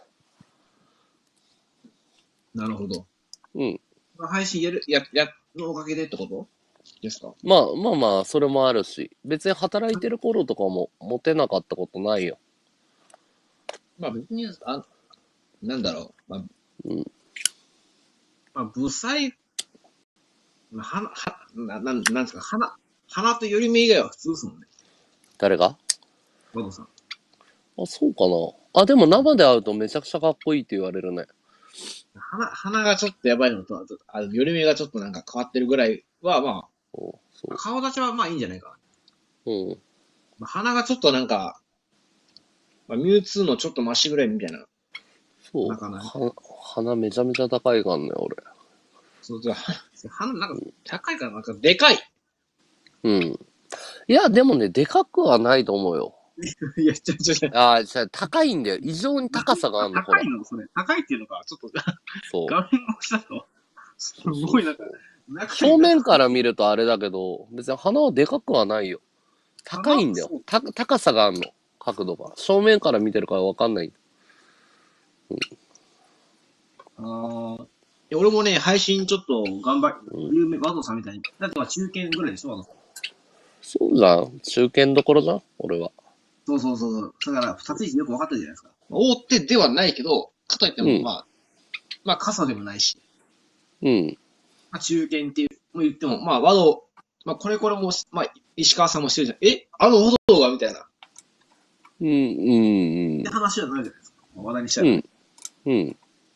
なるほど。 うん。 配信のおかげでってことですか？ まあ、それもあるし、別に働いてる頃とかもモテなかったことないよ。 まあ別に、なんだろう。ブサイ、なんですか、鼻と寄り目以外は普通ですもんね。 誰が？ 和田さん。 あ、そうかな。あ、でも生で会うとめちゃくちゃかっこいいって言われるね。 鼻がちょっとやばいのと、寄り目がちょっとなんか変わってるぐらいは、まあ、顔立ちはまあいいんじゃないかな。鼻がちょっとなんか、ミュウツーのちょっとマシぐらいみたいな。 そう。鼻めちゃめちゃ高いからね、俺。 鼻なんか高いからなんかでかい。 いや、でもね、でかくはないと思うよ。 いや、 ああ、じゃあ高いんだよ。異常に高さがあるの、ほら。 高いのそれ。高いっていうのか、ちょっと、 そう。 画面越しだと、すごいなんか、 正面から見るとあれだけど、別に鼻はでかくはないよ。高いんだよ。 そう高さがあるの。角度が。正面から見てるからわかんない。 ああ。俺もね、配信ちょっと頑張り、有名、ワドさんみたいに。だって中堅ぐらいでしょ、ワドさん。 そうじゃん。中堅どころじゃん俺は。 そうそうそう。だから、二つ位置よく分かったじゃないですか。大手ではないけど、かといっても、まあ、傘でもないし。 うん。 まあ、中堅っていう、もう言っても、まあ、ワド、まあ、これも、まあ、石川さんもしてるじゃん。あのワドがみたいな。 うん、うん、 って話はないじゃないですか。話題にしちゃうう。 うん。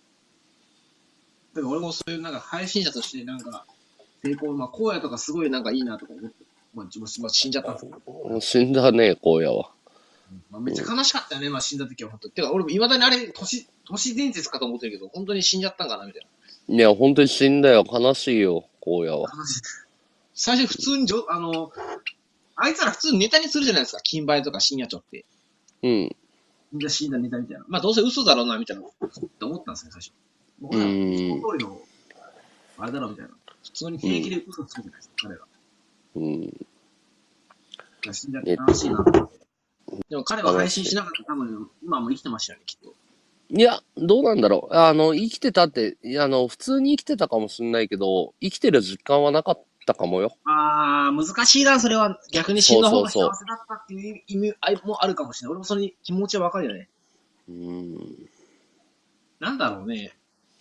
だから俺もそういうなんか配信者としてなんか、成功、まあ、荒野とかすごいなんかいいなとか思って、まあ、死んじゃったんですけど。 死んだね、荒野は。 まあ、めっちゃ悲しかったよね、まあ死んだ時は本当に。てか、俺も未だにあれ、都市伝説かと思ってるけど、本当に死んじゃったんかな、みたいいや、本当に死んだよ。悲しいよ、荒野は。 な。最初普通にあいつら普通にネタにするじゃないですか。金梅とか深夜町って。 うん。 みんな死んだネタみたいな。まあどうせ嘘だろうな、みたいな。って思ったんですね、最初。もう、その通りの、あれだろう、みたいな。普通に平気で嘘つくじゃないですか、彼ら。 うん。 死んじゃって悲しいなと思って。でも彼は配信しなかったら多分、今も生きてましたよね、きっと。 いや、どうなんだろう。生きてたって、普通に生きてたかもしんないけど、生きてる実感はなかったかもよ。 難しいな、それは。逆に死んだ方がそうそう幸せだったっていう意味もあるかもしれない。俺もそれ気持ちはわかるよね。 そう。 なんだろうね。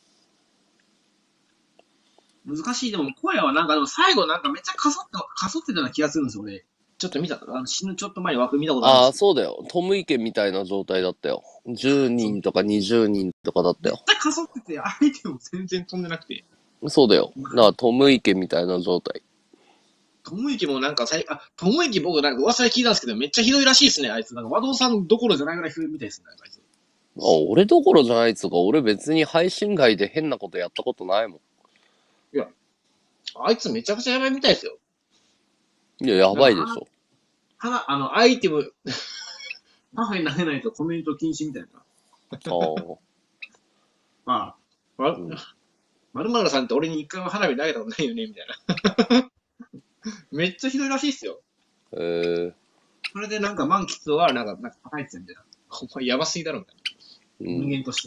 難しい。でも、荒野はなんか、でも最後なんかめっちゃかそってたような気がするんですよ、俺。ちょっと死ぬちょっと前に枠見たことあるんああ、 ですけど。 そうだよ。トム池みたいな状態だったよ。10人とか20人とかだったよ。 めっちゃかそってて、相手も全然飛んでなくて。 そうだよ。だからトム池みたいな状態。 トムイキもなんかトムイキ僕なんか噂で聞いたんですけど、めっちゃひどいらしいですね、あいつ。なんか和道さんどころじゃないぐらいひどいみたいですね、あいつ。 俺どころじゃないっつうか、俺別に配信外で変なことやったことないもん。 いや、あいつめちゃくちゃやばいみたいですよ。 いや、やばいでしょ。 アイテム、パフェ投げないとコメント禁止みたいな。まあ、まるまるさんって俺に一回も花火投げたことないよね、みたいな。めっちゃひどいらしいっすよ。それでなんか満喫はなんか叩いてたみたいな。お前やばすぎだろ、みたいな。人間として。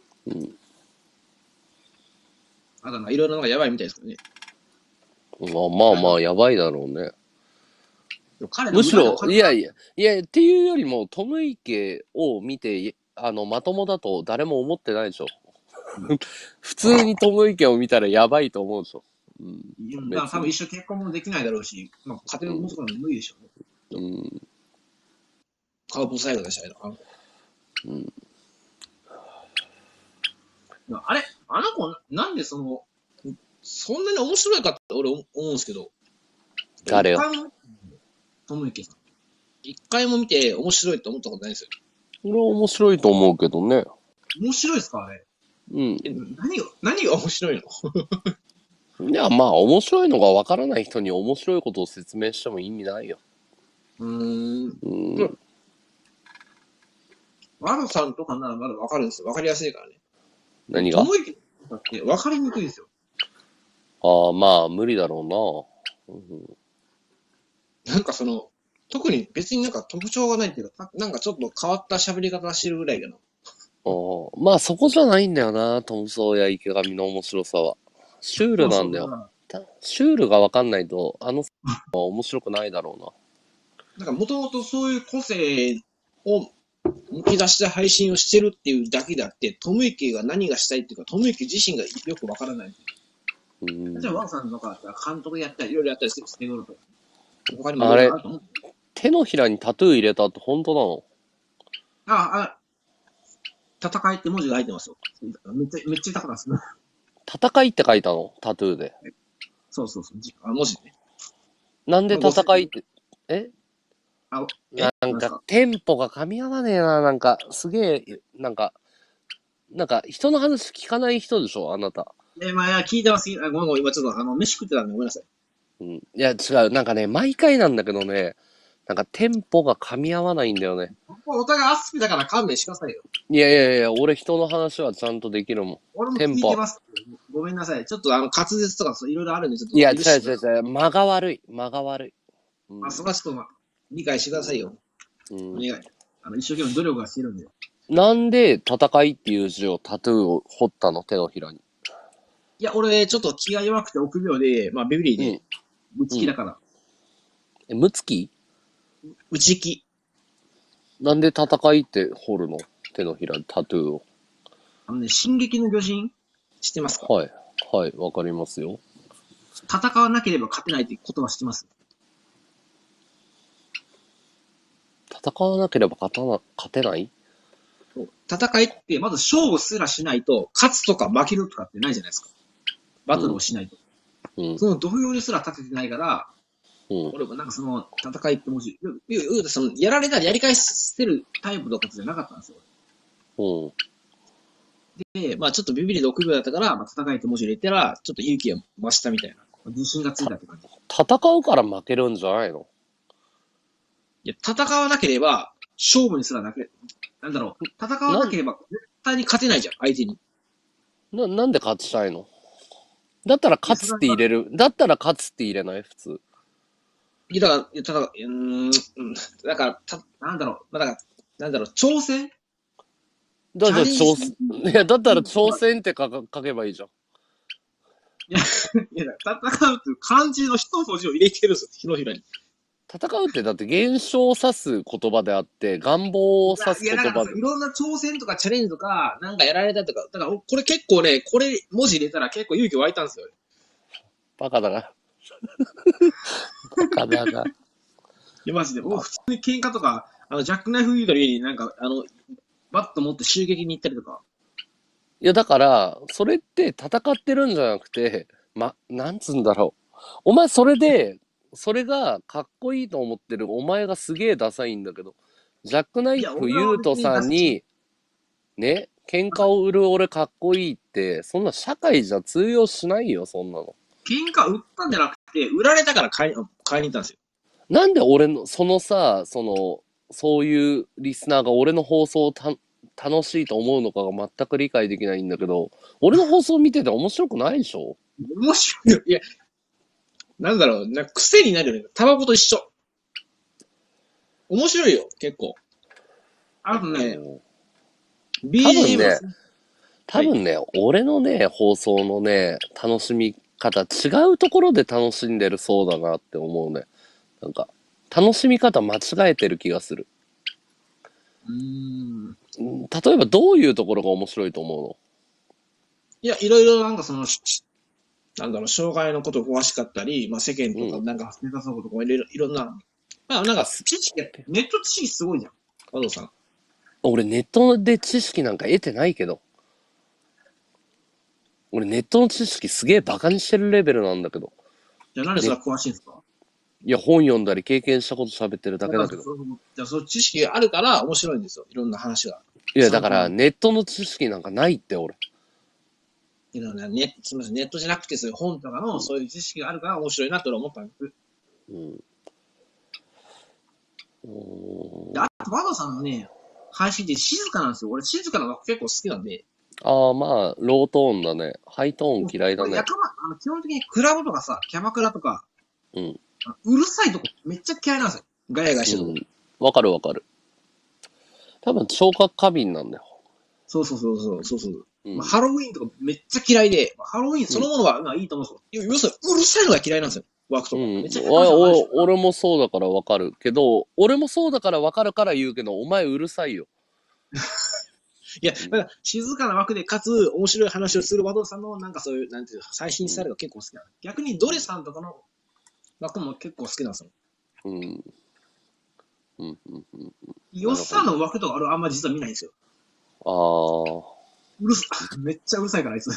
あといろいろなんかやばいみたいですけどね。 まあ、やばいだろうね。むしろ、いや、っていうよりも、トム池を見て、まともだと誰も思ってないでしょ。普通にトム池を見たらやばいと思うでしょ。 だから多分一生結婚もできないだろうし、まあ、家庭の息子なんで無理でしょうね。顔ブサイクだし、あの子、なんでそんなに面白いかって俺思うんですけど。 誰よ。 ともいけさん。一回も見て面白いと思ったことないですよ。 俺は面白いと思うけどね。 面白いですかあれ。何が面白いのいや、まあ、面白いのがわからない人に面白いことを説明しても意味ないよ。 ワロさんとかならまだわかるんですよ。わかりやすいからね。 何が？ ともいけさんってわかりにくいですよ。 まあ、無理だろうな。なんか特に別になんか特徴がないっていうか、なんかちょっと変わった喋り方してるぐらいだな。 まあ、そこじゃないんだよな、トムソーや池上の面白さは。シュールなんだよ。シュールがわかんないと、は面白くないだろうな。なんかもともとそういう個性をむき出して配信をしてるっていうだけであって、トムイケが何がしたいっていうか、トムイケ自身がよくわからない。じゃあ、ワンさんとか監督やったり、いろいろやったりしてくると。他にもあれ、手のひらにタトゥー入れたって本当なの？戦いって文字が入ってますよ。めっちゃ痛かったですね。 戦いって書いたのタトゥーで。 そう。文字ね。 なんで戦いって、なんか、テンポが噛み合わねえな、なんか、すげえ、なんか、人の話聞かない人でしょ、あなた。 聞いてます。ごめん、今ちょっと、飯食ってたんでごめんなさい。 いや、違う、なんかね、毎回なんだけどね、 なんかテンポが噛み合わないんだよね。 お互いアスピだから勘弁してくださいよ。 いやいやいや、俺人の話はちゃんとできるもん。 俺も聞いてます。ごめんなさい。ちょっと滑舌とかいろいろあるんで、ちょっと。 いや、違う違う違う。間が悪い。間が悪い。 まあ、そこはちょっと理解してくださいよ。お願い。一生懸命努力はしてるんで。 なんで戦いっていう字をタトゥーを彫ったの手のひらに。 いや、俺、ちょっと気が弱くて臆病で、まあ、ビビリで、ムツキだから。 ムツキ？ 内気。 なんで戦いって彫るの？手のひらにタトゥーを。 進撃の巨人知ってますか？ はい。はい、わかりますよ。 戦わなければ勝てないって言葉知ってます？ 戦わなければ勝てない？ 戦いって、まず勝負すらしないと、勝つとか負けるとかってないじゃないですか。バトルをしないと。その土俵にすら立ててないから、俺もなんかその戦いってもし、そのやられたらやり返せるタイプのことじゃなかったんですよ。で、まあちょっとビビリで臆病だったから、まあ、戦いって文字入れたら、ちょっと勇気が増したみたいな。自信がついたって感じ。 戦うから負けるんじゃないの？ いや、戦わなければ、勝負にすらなけ、なんだろう、戦わなければ絶対に勝てないじゃん、相手に。 なんで勝ちたいの？だったら勝つって入れる。だったら勝つって入れない普通。 いや、だから、なんだろう、だから、なんだろう、挑戦だったら挑戦、いや、だったら挑戦って書けばいいじゃん。 いや、戦うっていう漢字の一文字を入れてるんですよ、ひのひらに。 戦うってだって現象を指す言葉であって、願望を指す言葉で。 いろんな挑戦とかチャレンジとか、なんかやられたとか、だからこれ結構ね、これ文字入れたら結構勇気湧いたんですよ。 バカだな。バカだな。いや、マジで。普通に喧嘩とか、ジャックナイフユードリーになんか、バット持って襲撃に行ったりとか。 や、だから、それって戦ってるんじゃなくて、なんつうんだろう。お前それで、それがかっこいいと思ってるお前がすげえダサいんだけど、ジャックナイフユートさんに、ね、喧嘩を売る俺かっこいいって、そんな社会じゃ通用しないよ、そんなの。 喧嘩売ったんじゃなくて、売られたから買いに行ったんですよ。 なんで俺の、そういうリスナーが俺の放送を楽しいと思うのかが全く理解できないんだけど、俺の放送見てて面白くないでしょ？ 面白いよ。いや、なんだろう、癖になるよね。タバコと一緒。面白いよ、結構。あとね、 多分ね、俺のね、放送のね、楽しみ方、違うところで楽しんでるそうだなって思うね。なんか、楽しみ方間違えてる気がする。例えばどういうところが面白いと思うの？ いや、いろいろなんかなんだろう、障害のこと詳しかったり、まあ世間とかなんかネタそうことかいろんな、まあなんか知識、ネット知識すごいじゃん、和藤さん。 俺ネットで知識なんか得てないけど。俺ネットの知識すげえバカにしてるレベルなんだけど。 じゃあなんでそれ詳しいんですか？ いや、本読んだり経験したこと喋ってるだけだけど。 じゃあその知識があるから面白いんですよ。いろんな話が。 いや、だからネットの知識なんかないって俺。 すみません、ネットじゃなくてそういう本とかのそういう知識があるから面白いなと思ったんです。あと、和藤さんのね、配信って静かなんですよ。俺静かなの結構好きなんで。 ああ、まあ、ロートーンだね。ハイトーン嫌いだね。 基本的にクラブとかさ、キャバクラとか、うるさいとこめっちゃ嫌いなんですよ。ガヤガヤしてるとこ。 わかるわかる。多分、聴覚過敏なんだよ。 そう。まあ、ハロウィーンとかめっちゃ嫌いで、ハロウィーンそのものは、まあいいと思うんですよ。要するにうるさいのが嫌いなんですよ。枠とか。めっちゃ俺もそうだからわかるけど、俺もそうだからわかるから言うけど、お前うるさいよ。 いや、だから静かな枠でかつ面白い話をする和藤さんのなんかそういう、なんていう最新スタイルが結構好きなの。逆にドレさんとかの枠も結構好きなんですよ。よっさんの枠とか俺あんま実は見ないんですよ。めっちゃうるさいからあいつ。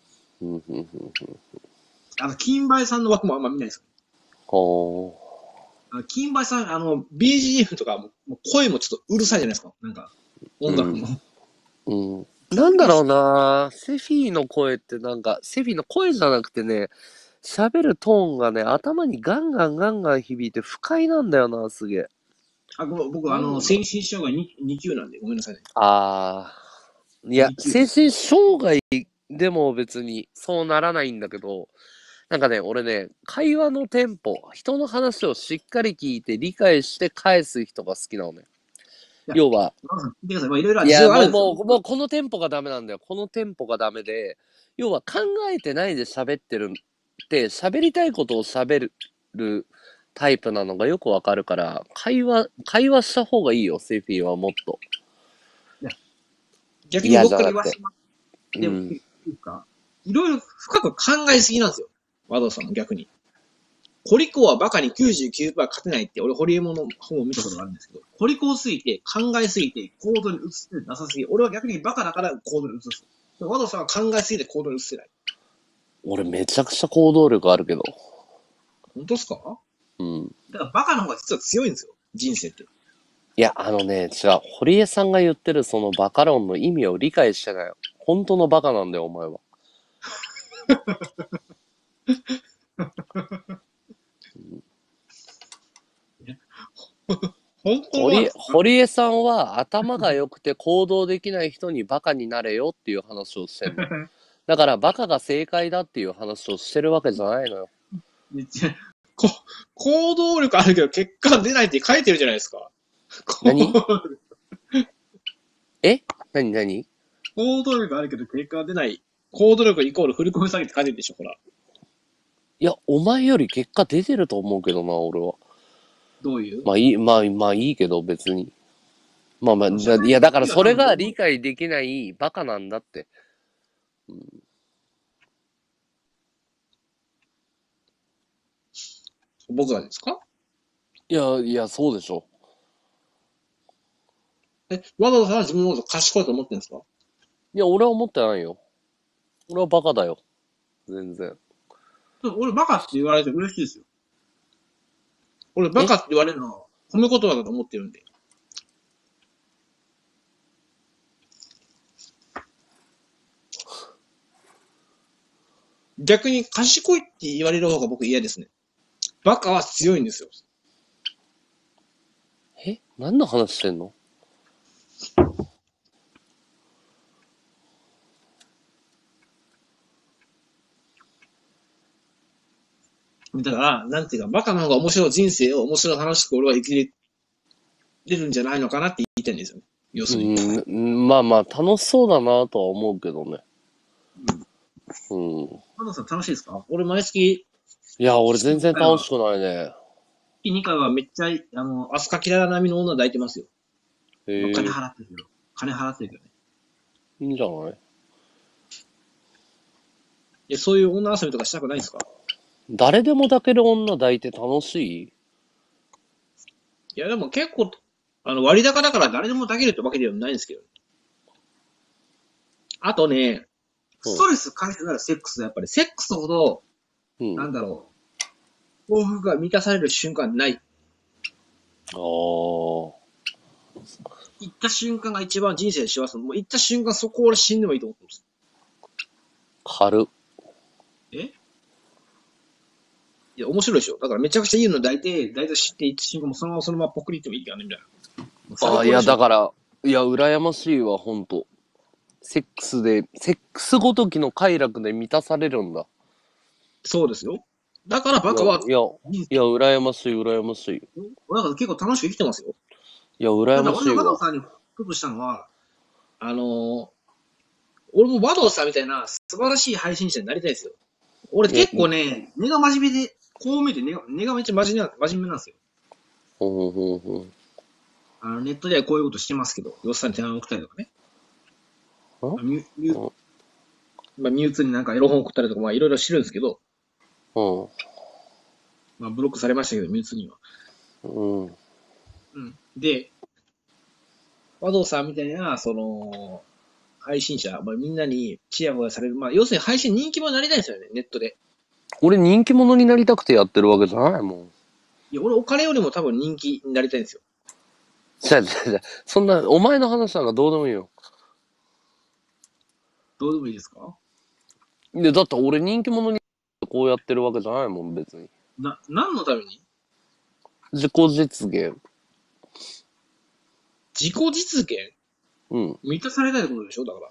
金梅さんの枠もあんま見ないですよ。金梅さん、BGM とかも声もちょっとうるさいじゃないですか。なんか、音楽も。 なんだろうなセフィの声ってなんか、セフィの声じゃなくてね、 喋るトーンがね、頭にガンガンガンガン響いて不快なんだよな、すげえ。 僕、精神障害 2級なんで、ごめんなさいね。 あー。いや、精神障害でも別にそうならないんだけど、なんかね、俺ね、会話のテンポ、人の話をしっかり聞いて理解して返す人が好きなのね。要は、いや、もうこのテンポがダメなんだよ。このテンポがダメで、要は考えてないで喋ってるって、喋りたいことを喋るタイプなのがよくわかるから、会話した方がいいよ、セフィーはもっと。 逆に僕から言わせてもらってもいいか、いろいろ深く考えすぎなんですよ。和道さんも逆に。ホリコはバカに 99% 勝てないって、俺、ホリエモンの本を見たことがあるんですけど、ホリコすぎて、考えすぎて、行動に移ってなさすぎ。俺は逆にバカだから行動に移す。和道さんは考えすぎて行動に移せない。 俺、めちゃくちゃ行動力あるけど。 本当っすか？ うん。 だからバカの方が実は強いんですよ。人生って。 いや、違う。堀江さんが言ってるそのバカ論の意味を理解してないよ。本当のバカなんだよ、お前は。堀江さんは頭が良くて行動できない人にバカになれよっていう話をしてるの。だからバカが正解だっていう話をしてるわけじゃないのよ。 行動力あるけど結果出ないって書いてるじゃないですか。 何何行動力あるけど結果が出ない。行動力イコール振り込み詐欺って書いてるでしょ、ほら。 いや、お前より結果出てると思うけどな、俺は。 どういう？ まあいいけど、別に。いや、だからそれが理解できないバカなんだって。うん、 僕がですか？ いや、そうでしょ。 わざわざ自分のこと賢いと思ってるんですか？ いや、俺は思ってないよ。俺はバカだよ。全然。 俺バカって言われて嬉しいですよ。俺バカって言われるのは褒め言葉だと思ってるんで。逆に賢いって言われる方が僕嫌ですね。バカは強いんですよ。 何の話してんの？ だから、なんていうか、バカの方が面白い人生を面白い楽しく俺は生きれるんじゃないのかなって言いたいんですよね。要するに。 まあ楽しそうだなとは思うけどね。うん。 安藤さん楽しいですか？俺毎月。 いや、俺全然楽しくないね。 月2回はめっちゃ、アスカキララ並みの女抱いてますよ。金払ってるけど。金払ってるけどね。 いいんじゃない？ いや、そういう女遊びとかしたくないですか？ 誰でも抱ける女抱いて楽しい？ いや、でも結構、割高だから誰でも抱けるってわけではないんですけど。あとね、ストレス解消ならセックスだ、やっぱり。セックスほど、なんだろう、幸福が満たされる瞬間ない。行った瞬間が一番人生で幸せ。もう行った瞬間そこ俺死んでもいいと思ってます。 軽っ。 いや、面白いでしょ。だからめちゃくちゃいいの抱いて知っていった瞬間もそのままポクリってもいいからね、みたいな。 いや、だから、いや、羨ましいわ、ほんと。セックスごときの快楽で満たされるんだ。 そうですよ。だからバカは。 いや、羨ましい。 だから結構楽しく生きてますよ。 いや、羨ましいわ。 俺が和道さんにプとしたのは、俺も和道さんみたいな素晴らしい配信者になりたいですよ。俺結構ね、根が真面目で、こう見て根がめっちゃ真面目なんですよ。ネットではこういうことしてますけど、よっさんに手紙送ったりとかね。ミュウツになんかエロ本送ったりとか、いろいろしてるんですけど、ブロックされましたけど、ミュウツには。で、和道さんみたいな、配信者、みんなにチヤホヤされる。要するに配信人気者になりたいんですよね、ネットで。 俺人気者になりたくてやってるわけじゃないもん。 いや、俺お金よりも多分人気になりたいんですよ。 じゃそんな、お前の話なんかどうでもいいよ。 どうでもいいですか？ で、だって俺人気者にこうやってるわけじゃないもん、別に。 何のために？ 自己実現。 自己実現？ うん。 満たされたいってことでしょだから。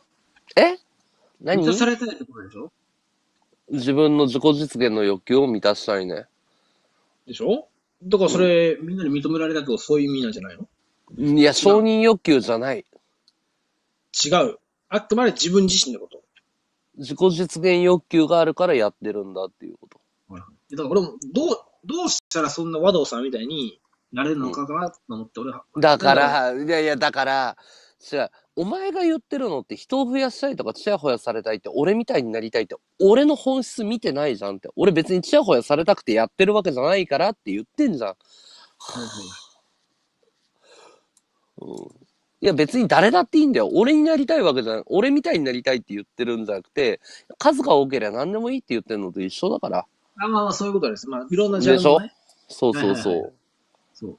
何？ 満たされたいってことでしょ？ 自分の自己実現の欲求を満たしたいね。 でしょ？だからそれ、みんなに認められたとそういう意味なんじゃないの？ いや、承認欲求じゃない。 違う。あくまで自分自身のこと。 自己実現欲求があるからやってるんだっていうこと。 だから俺も、どうしたらそんな和道さんみたいになれるのかなと思って、俺は。 だから、だから、違う。お前が言ってるのって人を増やしたいとかチヤホヤされたいって俺みたいになりたいって俺の本質見てないじゃんって。俺別にチヤホヤされたくてやってるわけじゃないからって言ってんじゃん。うん、いや別に誰だっていいんだよ。俺になりたいわけじゃない。俺みたいになりたいって言ってるんじゃなくて、数が多ければ何でもいいって言ってるのと一緒だから。 まあそういうことです。まあいろんなジャンルのね。 でしょ？そうそうそう。 そう。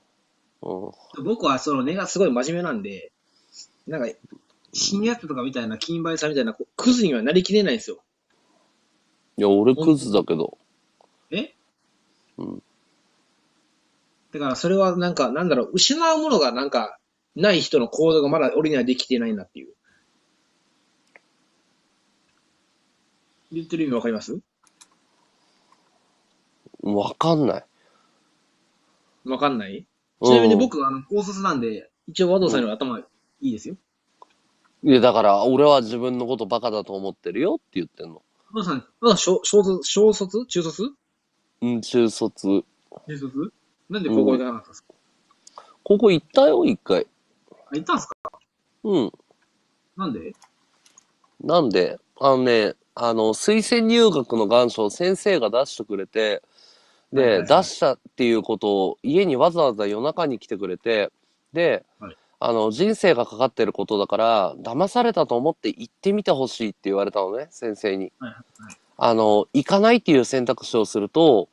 僕はその根がすごい真面目なんで、なんか、新やつとかみたいな、金梅さんみたいな、クズにはなりきれないんですよ。 いや、俺クズだけど。 うん。だからそれはなんか、なんだろう、失うものがなんか、ない人の行動がまだ俺にはできてないなっていう。言ってる意味わかります？ わかんない。 わかんない？ちなみに僕、高卒なんで、一応和道さんより頭いいですよ。 いや、だから、俺は自分のことバカだと思ってるよって言ってんの。 和道さん、小卒中卒？ うん、中卒。 中卒？なんで高校行かなかったんですか？ ここ行ったよ、一回。 行ったんすか？ うん。 なんで？ なんで、推薦入学の願書を先生が出してくれて、で、出したっていうことを家にわざわざ夜中に来てくれて、で、人生がかかってることだから、騙されたと思って行ってみてほしいって言われたのね、先生に。行かないっていう選択肢をすると、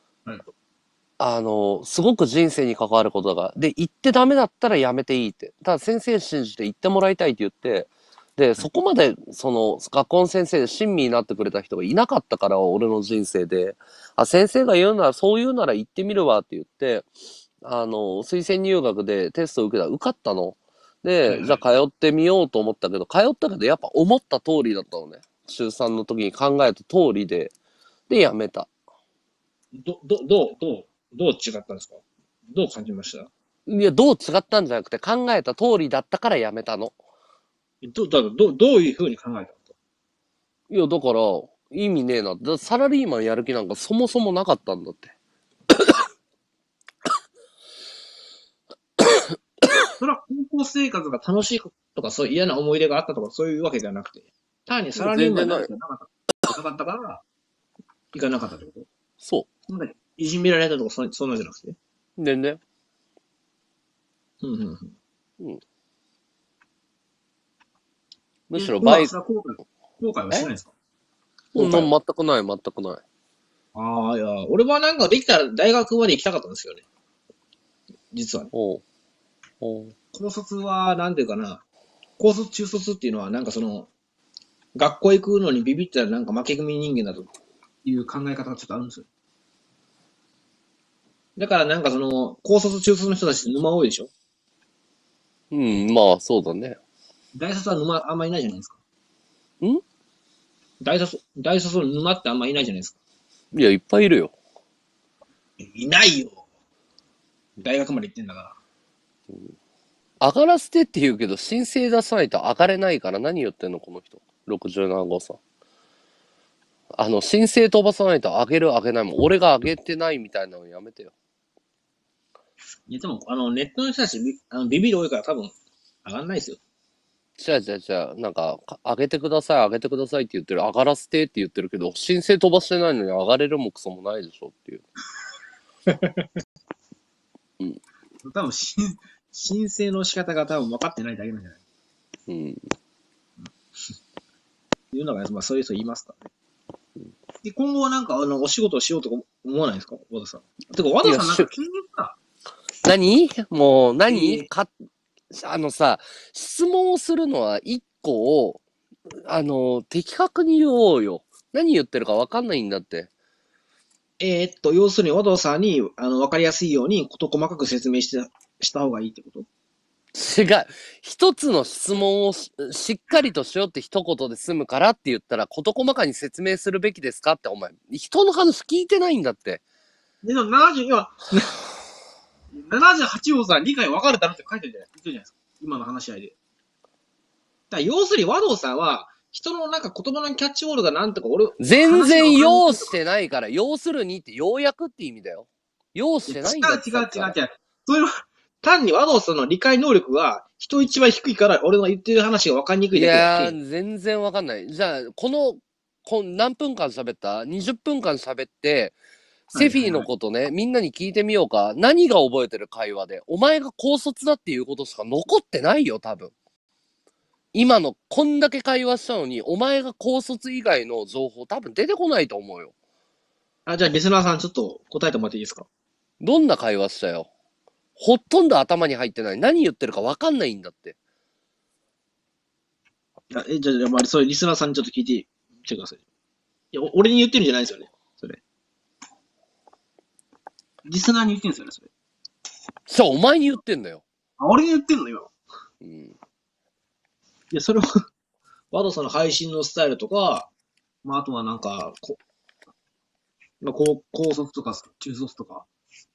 すごく人生に関わることだから。で、行ってダメだったらやめていいって。ただ先生信じて行ってもらいたいって言って、で、そこまで、学校の先生で親身になってくれた人がいなかったから、俺の人生で。先生が言うなら、そう言うなら行ってみるわって言って、推薦入学でテストを受けたら受かったの。で、じゃあ通ってみようと思ったけど、通ったけどやっぱ思った通りだったのね。中3の時に考えた通りで、で、やめた。 どう違ったんですか？どう感じました？ いや、どう違ったんじゃなくて考えた通りだったからやめたの。 どういう風に考えたの？ いや、だから、意味ねえな。サラリーマンやる気なんかそもそもなかったんだって。 それは高校生活が楽しいとか、そういう嫌な思い出があったとか、そういうわけじゃなくて、単にサラリーマンになる気がなかったから、行かなかったってこと？ そう。 なんか、いじめられたとか、そんなんじゃなくて。 全然。むしろバイク。 後悔はしないですか？ 全くない、全くない。 ああ、いや、俺はなんかできたら大学まで行きたかったんですよね。実はね。高卒は、なんていうかな、高卒、中卒っていうのは、なんか学校行くのにビビったらなんか負け組人間だという考え方がちょっとあるんですよ。だからなんか高卒、中卒の人たちって沼多いでしょ？ うん、まあ、そうだね。 大卒は沼あんまいないじゃないですか。 ん？ 大卒の沼ってあんまいないじゃないですか。 いや、いっぱいいるよ。 いないよ。大学まで行ってんだから。 上がらせてって言うけど、申請出さないと上がれないから何言ってんの、この人。67号さん。申請飛ばさないと上げる上げないもん。俺が上げてないみたいなのやめてよ。 いや、でも、ネットの人たち、ビビり多いから多分、上がんないですよ。 じゃあ、なんか、上げてください、上げてくださいって言ってる、上がらせてって言ってるけど、申請飛ばしてないのに上がれるもクソもないでしょっていう。 うん。多分、申請の仕方が多分分かってないだけなんじゃない？うん。いうのが、まあ、そういう人言いますからね。で、今後はなんか、お仕事をしようとか思わないですか？和田さん。てか、和田さんなんか急にさ、 もう何、質問をするのは一個を、的確に言おうよ。何言ってるか分かんないんだって。 要するに、和道さんに、わかりやすいように、事細かく説明した方がいいってこと？ 違う。一つの質問をしっかりとしようって一言で済むからって言ったら、事細かに説明するべきですかって、お前、人の話聞いてないんだって。 でも78号さん理解分かるだろって書いてるじゃないですか。今の話し合いで。だ要するに和道さんは、人のなんか言葉のキャッチボールがなんとか全然要してないから、要するにってようやくって意味だよ。要してないんだって。 違う。それは、単に和道さんの理解能力が人一倍低いから、俺の言ってる話が分かりにくいだけだって。 いやー、全然分かんない。じゃあ、何分間喋った ?20 分間喋って、セフィのことね、みんなに聞いてみようか。何が覚えてる会話で。お前が高卒だっていうことしか残ってないよ、多分。今のこんだけ会話したのに、お前が高卒以外の情報多分出てこないと思うよ。 じゃあリスナーさんちょっと答えてもらっていいですか？ どんな会話したよ。ほとんど頭に入ってない。何言ってるか分かんないんだって。 じゃあ、それリスナーさんにちょっと聞いてみてください。いや、俺に言ってるんじゃないですよね。それ。リスナーに言ってるんですよね、それ。 そう、お前に言ってんだよ。 俺に言ってんの、今。 うん。いや、それはワドさんの配信のスタイルとか、あとはなんか、高卒とか、中卒とか、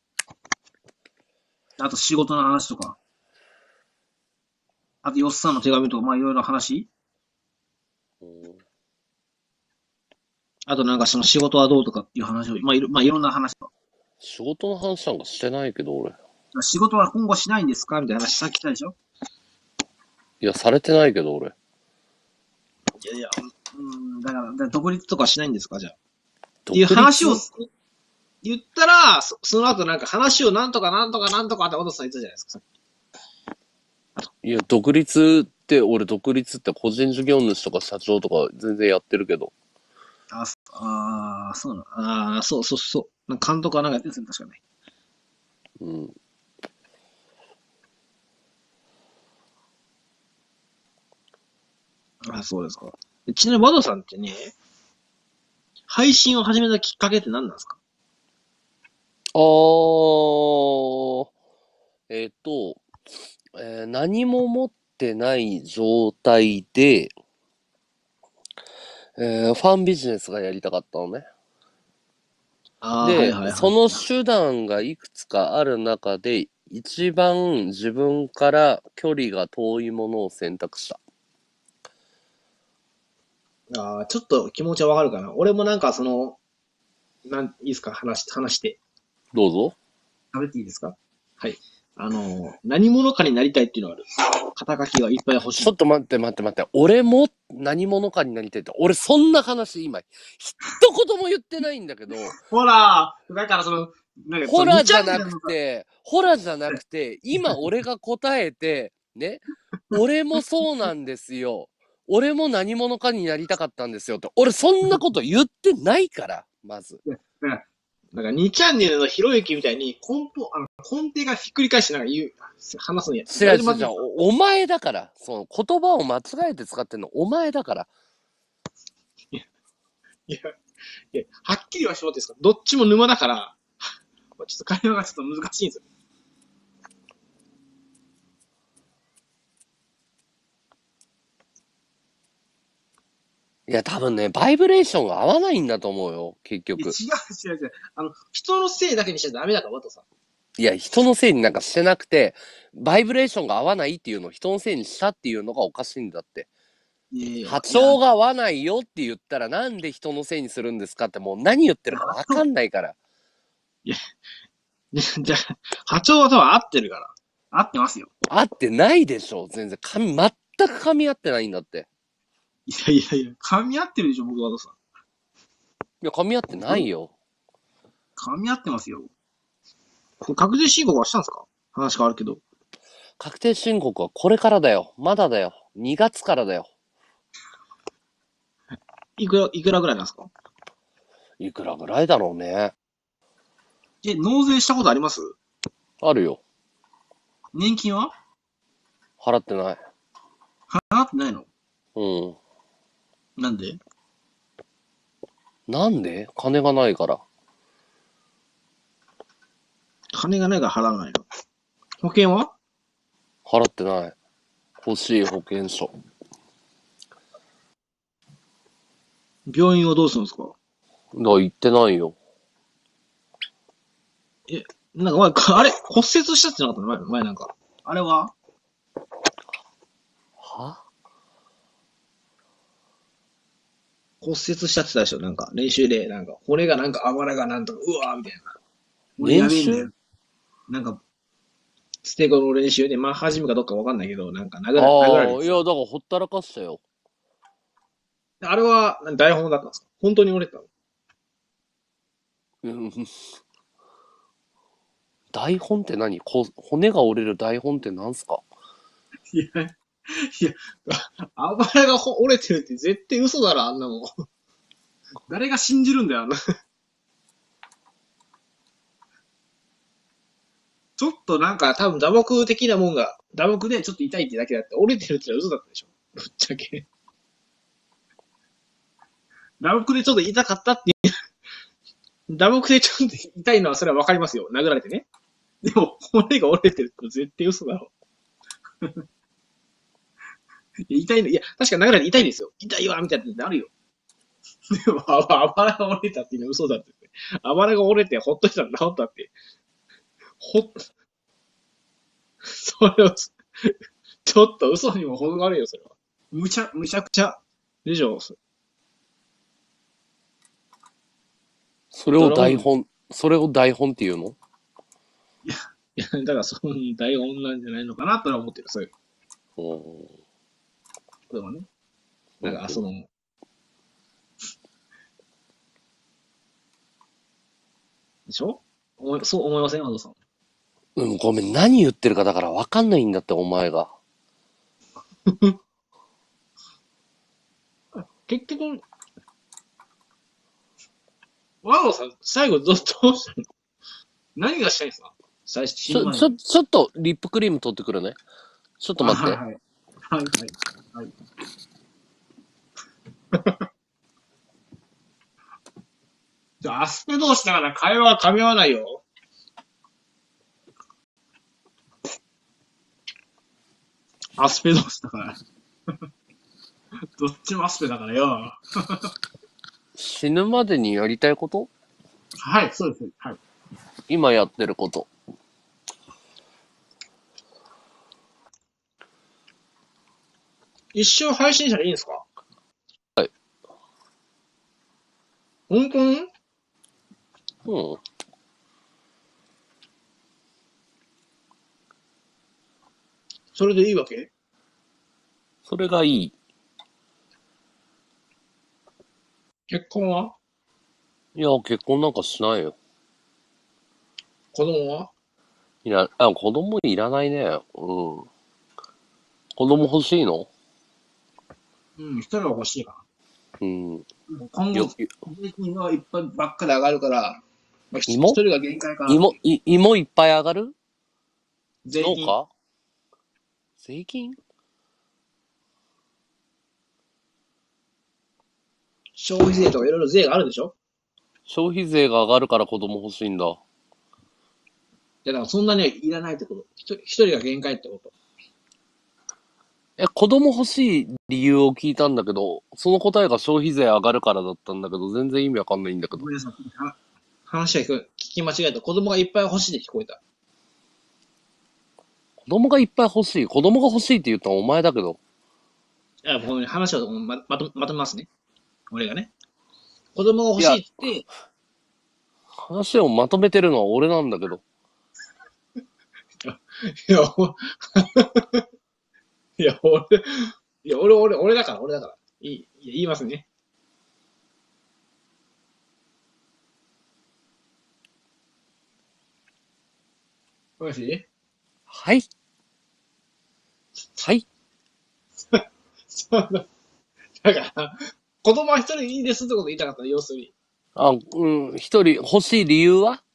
あと仕事の話とか、あとよっさんの手紙とか、いろいろ話、あとなんかその仕事はどうとかっていう話を、いろんな話と。 仕事の話なんかしてないけど、俺。 仕事は今後しないんですかみたいな話さっき言ったでしょ？ いや、されてないけど、俺。 いや、だから独立とかしないんですかじゃあ。っていう話を言ったら、その後なんか話をなんとかってワドさん言ったじゃないですか。 いや、独立って、俺独立って個人事業主とか社長とか全然やってるけど。 そうなの。そう。監督はなんかやってるんですね、確かに。 うん。 そうですか。ちなみに和田さんってね、配信を始めたきっかけって何なんですか？ 何も持ってない状態で、ファンビジネスがやりたかったのね。で、その手段がいくつかある中で、一番自分から距離が遠いものを選択した。 ちょっと気持ちはわかるかな。俺もなんかいいですか？話して。 どうぞ。 食べていいですか？はい。何者かになりたいっていうのがある。肩書きがいっぱい欲しい。 ちょっと待って。俺も何者かになりたいって。俺そんな話今、一言も言ってないんだけど。 ほらだからホラじゃなくて、今俺が答えて、ね、俺もそうなんですよ。俺も何者かになりたかったんですよって。俺そんなこと言ってないから、まず。 なんか2チャンネルのひろゆきみたいに根底がひっくり返して話すのや。 違う。お前だから。その言葉を間違えて使ってんのお前だから。 いや、はっきりはしてもらっていいですか？どっちも沼だから、ちょっと会話がちょっと難しいんですよ。 いや、多分ね、バイブレーションが合わないんだと思うよ、結局。 違う。人のせいだけにしちゃダメだから、ワトさん。 いや、人のせいになんかしてなくて、バイブレーションが合わないっていうのを人のせいにしたっていうのがおかしいんだって。波長が合わないよって言ったらなんで人のせいにするんですかってもう何言ってるかわかんないから。 いや、じゃあ、波長は多分合ってるから。合ってますよ。 合ってないでしょ、全然。全く噛み合ってないんだって。 いや、噛み合ってるでしょ、僕、ワトさん。いや、噛み合ってないよ。 噛み合ってますよ。確定申告はしたんですか？話変わるけど。 確定申告はこれからだよ。まだだよ。2月からだよ。 いくらぐらいなんですか？ いくらぐらいだろうね。 納税したことあります？ あるよ。 年金は払ってない。 払ってないの？ うん。 なんで？ なんで？金がないから。 金がないから払わないの。保険は払ってない。欲しい保険証。 病院はどうするんですか？ だから行ってないよ。 なんか前、あれ骨折したってなかったの前なんか。あれはは骨折したってたでしょなんか、練習で、なんか、骨がなんか、あばらがなんとか、うわーみたいな。俺やべえんだよ。なんか、ステゴの練習で、まあ、初めかどっかわかんないけど、なんか殴られていや、 さ。 だからほったらかしたよ。 あれは、台本だったんですか？本当に折れたの？ うん。台本って何？骨が折れる台本って何すか？ いや、いや、あばらが折れてるって絶対嘘だろ、あんなもん。誰が信じるんだよ、あんな。ちょっとなんか、多分打撲的なもんが、打撲でちょっと痛いってだけだって、折れてるってのは嘘だったでしょ。ぶっちゃけ。打撲でちょっと痛かったって打撲でちょっと痛いのはそれはわかりますよ。殴られてね。でも、骨が折れてるって絶対嘘だろ。痛いの、いや、確か殴られて痛いですよ。痛いわ、みたいなってなるよ。でも、あばらが折れたっていうのは嘘だって。あばらが折れてほっといたら治ったって。それを、ちょっと嘘にも程があるよ、それは。むちゃくちゃ。でしょ。 それを台本っていうの？ いや、だからその台本なんじゃないのかなとは思ってる、そういう。これはね。なんか、でしょそう思いません、安藤さん。 ごめん、何言ってるかだから分かんないんだって、お前が。 結局、安藤さん、最後どうしたの？何がしたいんですか？最初、死ぬ前に。 ちょっと、リップクリーム取ってくるね。ちょっと待って。 はいはい。はいはい。じゃあ、アスペ同士だから会話は噛み合わないよ。アスペ同士だから。どっちもアスペだからよ。 死ぬまでにやりたいこと？ はい、そうです。はい。 今やってること。 一生配信者でいいんですか？ はい。 本当に？ うん。 それでいいわけ？ それがいい。 結婚は？ いや、結婚なんかしないよ。 子供は？ 子供いらないね。うん。子供欲しいの？ うん、一人は欲しいかうん。 な。今後、税金がいっぱいばっかり上がるから、まあ、一人が限界かな。 芋いっぱい上がる？ 税金。 そうか？税金？ 消費税とかいろいろ税があるでしょ？ 消費税が上がるから子供欲しいんだ。 いや、だからそんなにはいらないってこと。一人が限界ってこと。 子供欲しい理由を聞いたんだけど、その答えが消費税上がるからだったんだけど、全然意味わかんないんだけど。 ごめんなさい。話が聞き間違えた。子供がいっぱい欲しいって聞こえた。 子供がいっぱい欲しい。子供が欲しいって言ったのはお前だけど。 いや、ごめん、話をまとめますね。俺がね。子供が欲しいって、 話をまとめてるのは俺なんだけど。 いや、いや、俺だから。言いますね。もしはい。はい。 そうだ。だから、子供は一人いいですってこと言いたかった、要するに。 一人欲しい理由は？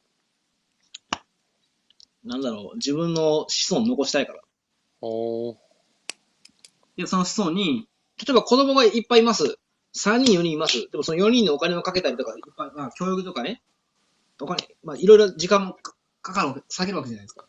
なんだろう、自分の子孫を残したいから。 おー。 で、その子孫に、例えば子供がいっぱいいます。3人、4人います。でもその4人のお金をかけたりとか、いっぱい、まあ、教育とかね、お金、まあ、いろいろ時間も避けるわけじゃないですか。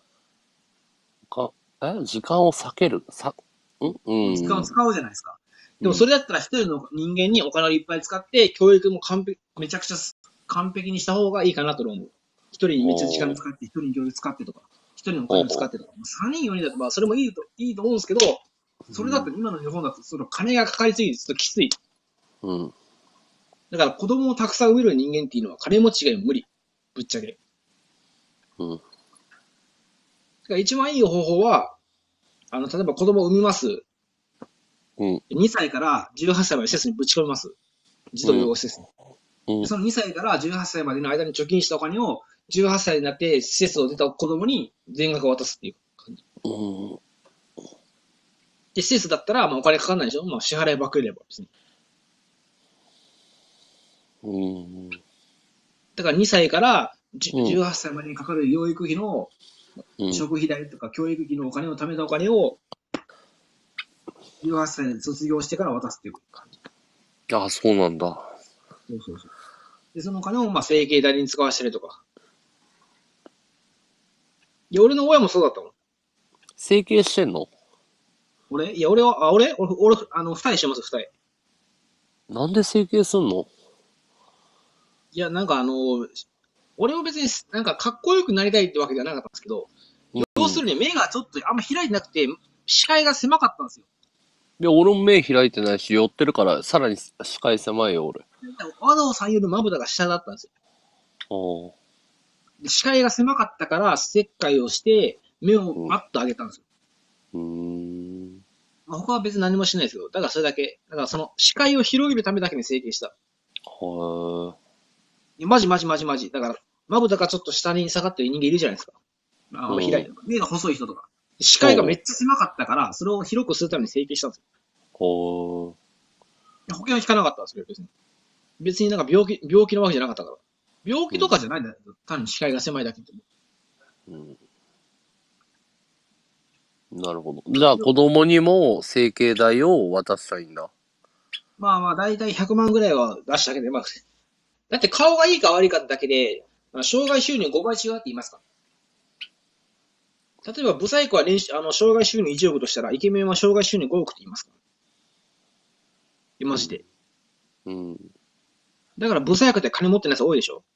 時間を避ける時間を使うじゃないですか。でもそれだったら一人の人間にお金をいっぱい使って、教育もめちゃくちゃ完璧にした方がいいかなと思う。一人にめっちゃ時間使って、一人に教育使ってとか、一人のお金を使ってとか、3人4人だとそれもいいと思うんですけど、それだと今の日本だとその金がかかりすぎてちょっときつい。だから子供をたくさん産める人間っていうのは金持ちが無理。ぶっちゃけ。だから一番いい方法は、例えば子供を産みます。2歳から18歳まで施設にぶち込みます。児童養護施設に。その2歳から18歳までの間に貯金したお金を18歳になって施設を出た子供に全額渡すっていう感じ。で、施設だったらお金かかんないでしょ。支払いばっかりれば別に。だから2歳から18歳までにかかる養育費の食費代とか教育費のお金を貯めたお金を18歳で卒業してから渡すっていう感じ。 ああ、そうなんだ。 そう。で、そのお金を整形代に使わせたりとか。いや、俺の親もそうだったもん。 整形してんの？ 俺、二人してます、二人。 なんで整形すんの？ いや、俺も別にかっこよくなりたいってわけじゃなかったんですけど、要するに目がちょっとあんま開いてなくて、視界が狭かったんですよ。 で、俺も目開いてないし、寄ってるから、さらに視界狭いよ、俺。 和道さんよりまぶたが下だったんですよ。で視界が狭かったから、切開をして、目をパッと上げたんですよ。他は別に何もしないですけど、だからそれだけ。だからその視界を広げるためだけに整形した。マジ。だから、まぶたがちょっと下に下がってる人間いるじゃないですか。開いてる。目が細い人とか。視界がめっちゃ狭かったから、それを広くするために整形したんですよ。保険は引かなかったんですよ、別に。別に病気のわけじゃなかったから。病気とかじゃないんだよ。単に視界が狭いだけで。 なるほど。じゃあ子供にも整形代を渡したいんだ。 だいたい100万ぐらいは出してあげて、だって顔がいいか悪いかだけで、障害収入5倍違うって言いますか？例えば、ブサイクは障害収入1億としたら、イケメンは障害収入5億って言いますか？マジで。だから、ブサイクって金持ってない人多いでしょ？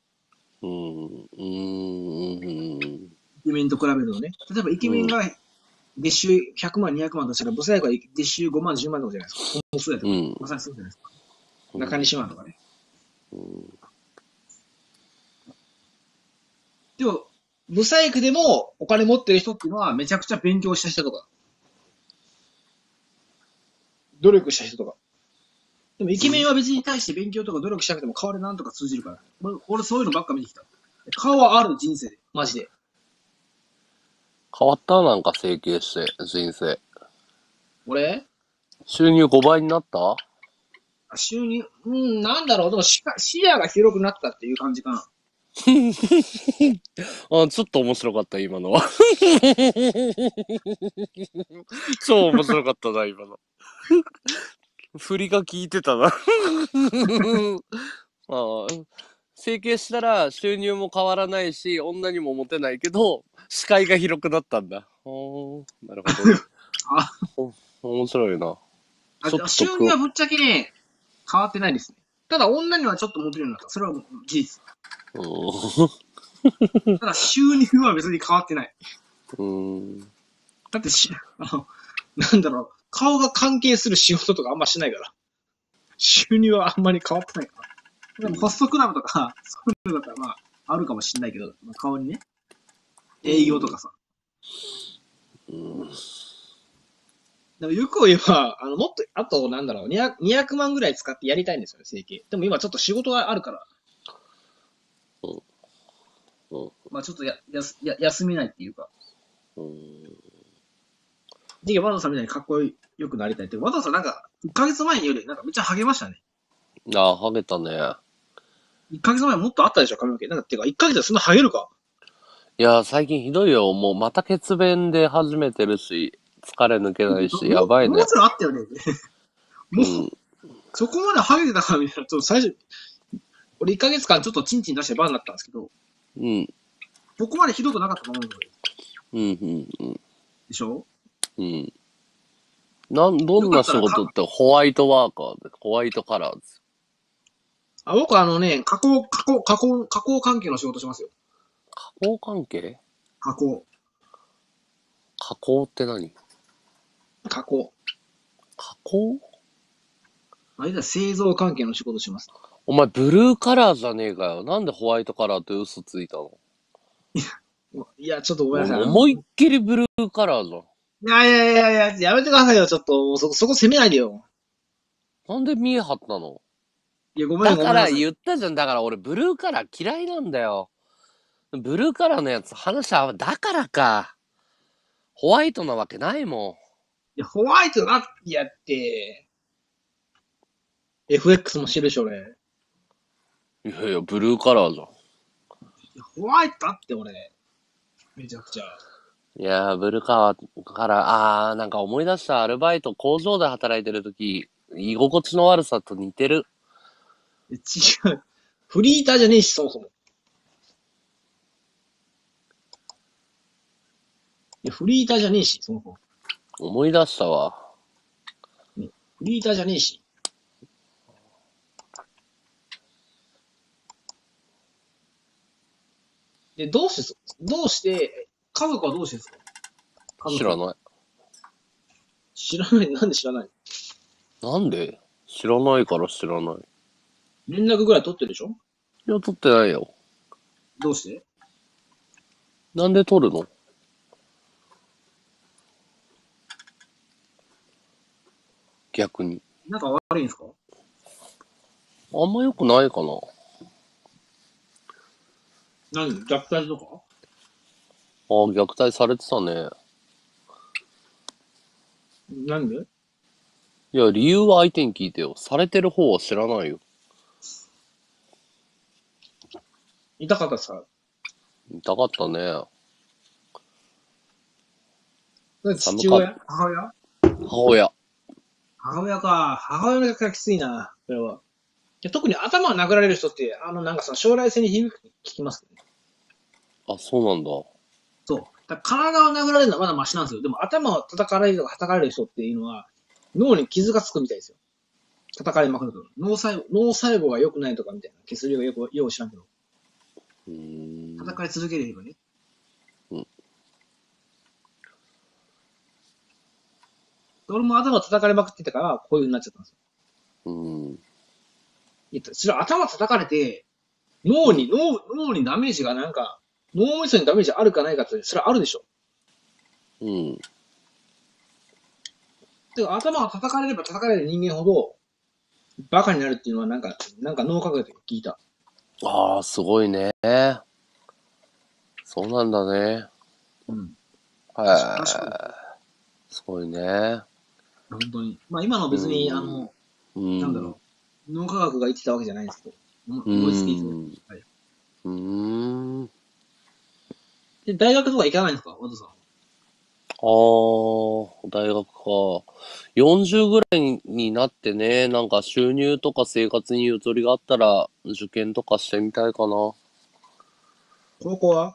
イケメンと比べるとね。例えば、イケメンが月収100万、200万としたら、ブサイクは月収5万、10万とかじゃないですか。本数やとか。まさにそうじゃないですか。中西万とかね。でも、ブサイクでもお金持ってる人っていうのはめちゃくちゃ勉強した人とか、努力した人とか。でもイケメンは別に対して勉強とか努力しなくても顔でなんとか通じるから。俺そういうのばっか見てきた。顔はある人生で、マジで。 変わったなんか整形して、人生。 俺収入5倍になった？ 収入、なんだろう、でも視野が広くなったっていう感じかな。 ちょっと面白かった、今のは。超面白かったな、今の。振りが効いてたな。整形したら収入も変わらないし、女にもモテないけど、視界が広くなったんだ。なるほど。面白いな。 収入はぶっちゃけね、変わってないですね。ただ女にはちょっとモテるようになった。それは事実。ただ収入は別に変わってない。だってなんだろう、顔が関係する仕事とかあんましないから。収入はあんまり変わってないから。でもホストクラブとか、そういうのだったらあるかもしんないけど、顔にね。営業とかさ。でもよく言えば、もっと、あとなんだろう、200万ぐらい使ってやりたいんですよね、整形。でも今ちょっと仕事があるから。ちょっと休めないっていうか。ワトさんみたいにかっこよくなりたいって。ワトさん1ヶ月前よりめっちゃハゲましたね。 ハゲたね。 1ヶ月前もっとあったでしょ、髪の毛。てか1ヶ月でそんなハゲるか？ いや、最近ひどいよ。もうまた血便で始めてるし、疲れ抜けないし、やばいね。 もうちょいあったよね。もう、そこまでハゲてたからみたいな。ちょっと最初、俺1ヶ月間ちょっとチンチン出してバーになったんですけど、 そこまでひどくなかったと思うんですよ。 うん。 でしょ？ うん。どんな仕事ってホワイトワーカーで、ホワイトカラーズ。 僕加工関係の仕事しますよ。 加工関係？ 加工。 加工って何？ 加工。 加工？ 製造関係の仕事します。 お前ブルーカラーじゃねえかよ。なんでホワイトカラーって嘘ついたの？ いや、ちょっとごめんなさい。 思いっきりブルーカラーじゃん。 やめてくださいよ、ちょっと。そこ責めないでよ。 なんで見え張ったの？ いや、ごめだんなさい。 から言ったじゃん。だから俺ブルーカラー嫌いなんだよ。ブルーカラーのやつ話は、だからか。ホワイトなわけないもいや、ホワイトなってやって、FX もしてるでしょ、俺。 ん。いやいや、ブルーカラーじゃん。 いや、ホワイトだって俺。めちゃくちゃ。 いやー、ブルーカラー、なんか思い出したアルバイト工場で働いてるとき、居心地の悪さと似てる。 違う。フリーターじゃねえし、そもそも。いや、フリーターじゃねえし、そもそも。 思い出したわ。 ね、フリーターじゃねえし。で、どうして、家族はどうしてですか？ 知らない。 知らない。なんで知らない？ なんで？知らないから知らない。 連絡ぐらい取ってるでしょ？ いや、取ってないよ。 どうして？ なんで取るの？逆に。 仲悪いんですか？ あんま良くないかな。 何？虐待とか？ 虐待されてたね。 なんで？ いや、理由は相手に聞いてよ。されてる方は知らないよ。 痛かったさ。 痛かったね。 父親？母親？ 母親。 母親か。母親がきついな。それは。特に頭を殴られる人って、なんかさ、将来性に響く聞きますね。 あ、そうなんだ。 そう。だから体を殴られるのはまだマシなんですよ。でも頭を叩かれるとか叩かれる人っていうのは、脳に傷がつくみたいですよ。叩かれまくると。脳細胞が良くないとかみたいな。血流がよう知らんけど。叩かれ続ければね。俺も頭叩かれまくってたから、こういう風になっちゃったんですよ。いや、それ頭叩かれて、脳にダメージがなんか、脳みそにダメージあるかないかって、それはあるでしょ。で頭が叩かれれば叩かれる人間ほど、バカになるっていうのはなんか脳科学で聞いた。 ああ、すごいね。そうなんだね。すごいね。 本当に。まあ今の別に、なんだろう、脳科学が言ってたわけじゃないんですけど、思いつきですはい。で、大学とか行かないんですか、和田さん。 大学か。40ぐらいになってね、なんか収入とか生活にゆとりがあったら、受験とかしてみたいかな。 高校は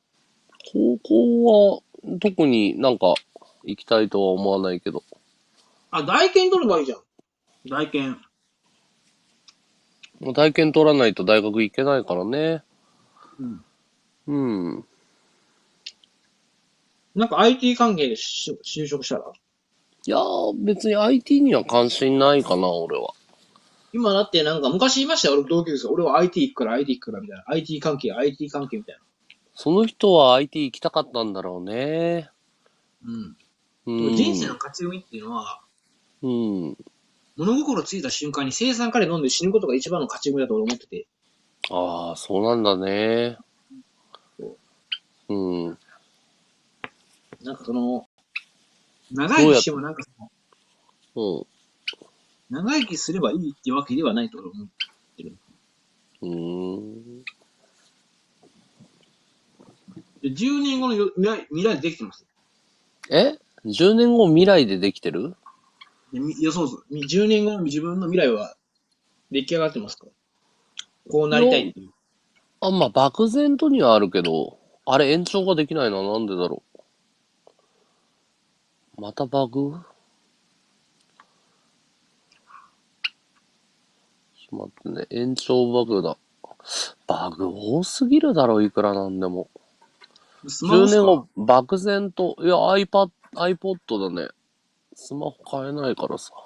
特になんか行きたいとは思わないけど。 大検取ればいいじゃん。大検。 大検取らないと大学行けないからね。 なんか IT 関係で就職したら？ いやー、別に IT には関心ないかな、俺は。 今だってなんか昔言いましたよ、俺同級生。俺は IT 行くから、IT 行くからみたいな。IT 関係みたいな。 その人は IT 行きたかったんだろうね。 人生の勝ち組っていうのは、物心ついた瞬間に生酸カリ飲んで死ぬことが一番の勝ち組だと俺思ってて。 ああ、そうなんだね。 なんか長生きしてもなんか長生きすればいいってわけではないと俺思ってる。で10年後の未来でできてます。 10年後未来でできてる？ そうそう。10年後の自分の未来は出来上がってますから。こうなりたいっていう。 まあ、漠然とにはあるけど、 あれ延長ができないのはなんでだろう。またバグ？ちょっと待ってね。延長バグだ。バグ多すぎるだろ、いくらなんでも。10 スマホっすか？ 年後、漠然と、いや、iPod だね。スマホ買えないからさ。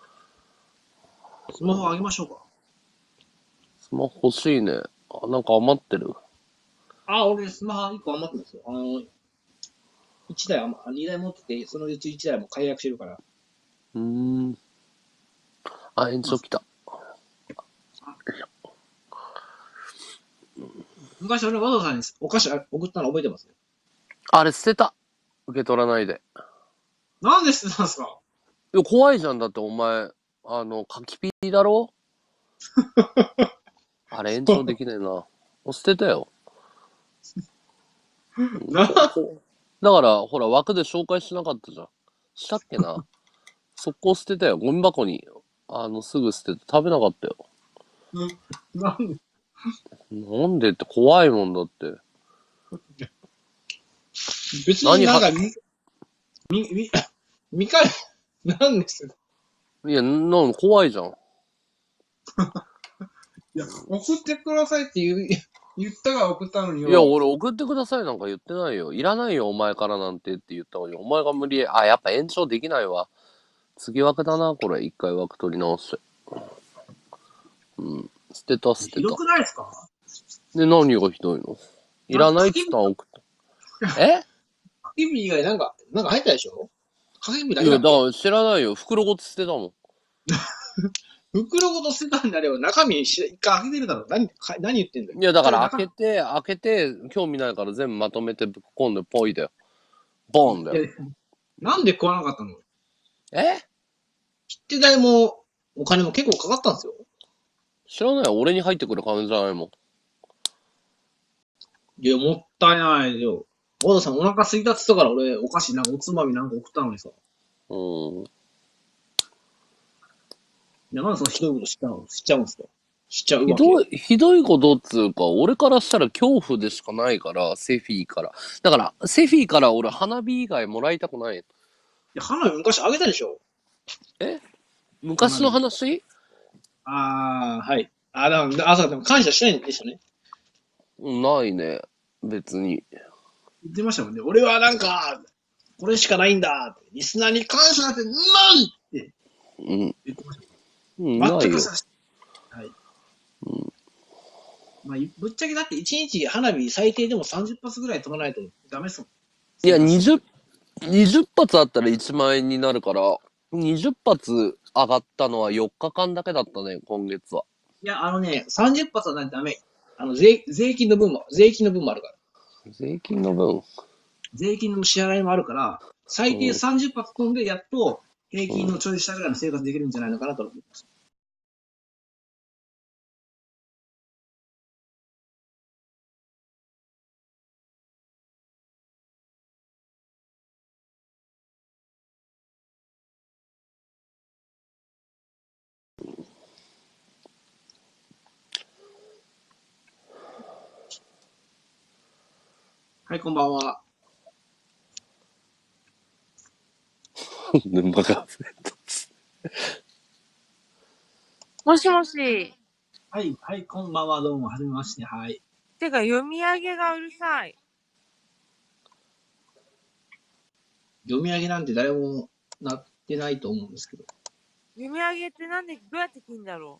スマホあげましょうか。 スマホ欲しいね。あ、なんか余ってる。 あ、俺スマホ1個余ってますよ。1台、2台持ってて、そのうち1台も解約してるから。 あ、延長来た。 昔俺、和田さんにお菓子送ったの覚えてます？ あれ捨てた。受け取らないで。 なんで捨てたんですか？ いや、怖いじゃん。だってお前、柿ピーだろ？あれ延長できねえな。もう捨てたよ。 なだから、ほら、枠で紹介しなかったじゃん。したっけな。速攻捨てたよ。ゴミ箱に、すぐ捨てて食べなかったよ。 なんでなんでって怖いもんだって。 別になんか見かね、なんですよ。 いや、怖いじゃん。 いや、送ってくださいって言ったが送ったのによ。 いや、俺送ってくださいなんか言ってないよ。いらないよ、お前からなんてって言ったのに、お前が無理や、やっぱ延長できないわ。次枠だな、これ。一回枠取り直して。捨てた、捨てた。 ひどくないですか？ で、何がひどいの？いらないって言ったら送った。え？ かき火以外なんか入ったでしょ？かき火だいや、 けだっけ？ だから知らないよ。袋ごと捨てたもん。 袋ごと捨てたんであれば中身一回開けてるだろ。何言ってんだよ。 いや、だから開けて、興味ないから全部まとめてぶっ込んでポイだよ。ボーンだよ。 なんで食わなかったの？ え？ 切手代もお金も結構かかったんですよ。 知らないよ。俺に入ってくる金じゃないもん。 いや、もったいないよ。和田さんお腹空いたって言ったから俺お菓子なんかおつまみなんか送ったのにさ。いや、なんでそのひどいことしちゃうんですか？しちゃうわけ。 ひどいことっつうか、俺からしたら恐怖でしかないから、セフィーから。だから、セフィーから俺花火以外もらいたくない。 いや、花火昔あげたでしょ？ え？昔の話？ はい。そうでも感謝しないんでしたね。 ないね。別に。 言ってましたもんね。俺はなんか、これしかないんだ。リスナーに感謝なんてないって言ってました。 ないよ。 はい。まあ、ぶっちゃけだって1日花火最低でも30発ぐらい飛ばないとダメっすもん。 いや、20発あったら1万円になるから、20発上がったのは4日間だけだったね、今月は。 いや、30発はないとダメ。税金の分もあるから。 税金の分？ 税金の支払いもあるから、最低30発飛んでやっと平均のちょい下ぐらいの生活できるんじゃないのかなと思います。はい、こんばんは。 沼がもしもし。 はい、こんばんは、どうも、はじめまして、はい。 てか、読み上げがうるさい。 読み上げなんて誰もなってないと思うんですけど。 読み上げってどうやって切るんだろ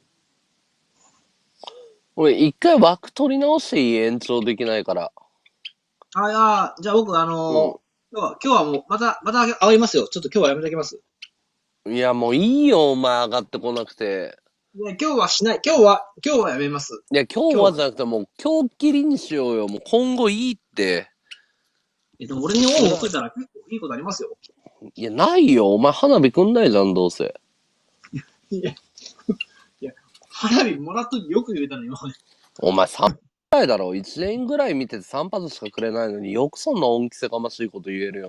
う。俺、一回枠取り直していい？延長できないから。 じゃあ僕、今日はもう、また会いますよ。ちょっと今日はやめときます。 いや、もういいよ、お前上がってこなくて。 いや、今日はしない。今日はやめます。 いや、今日はじゃなくて、もう今日きりにしようよ。もう今後いいって。 俺に恩を送ったら結構いいことありますよ。 いや、ないよ。お前花火くんないじゃん、どうせ。 いや、花火もらっときよく言えたの今まで。 お前3ぐらいだろ。1年ぐらい見てて3発しかくれないのによくそんな恩着せがましいこと言えるよ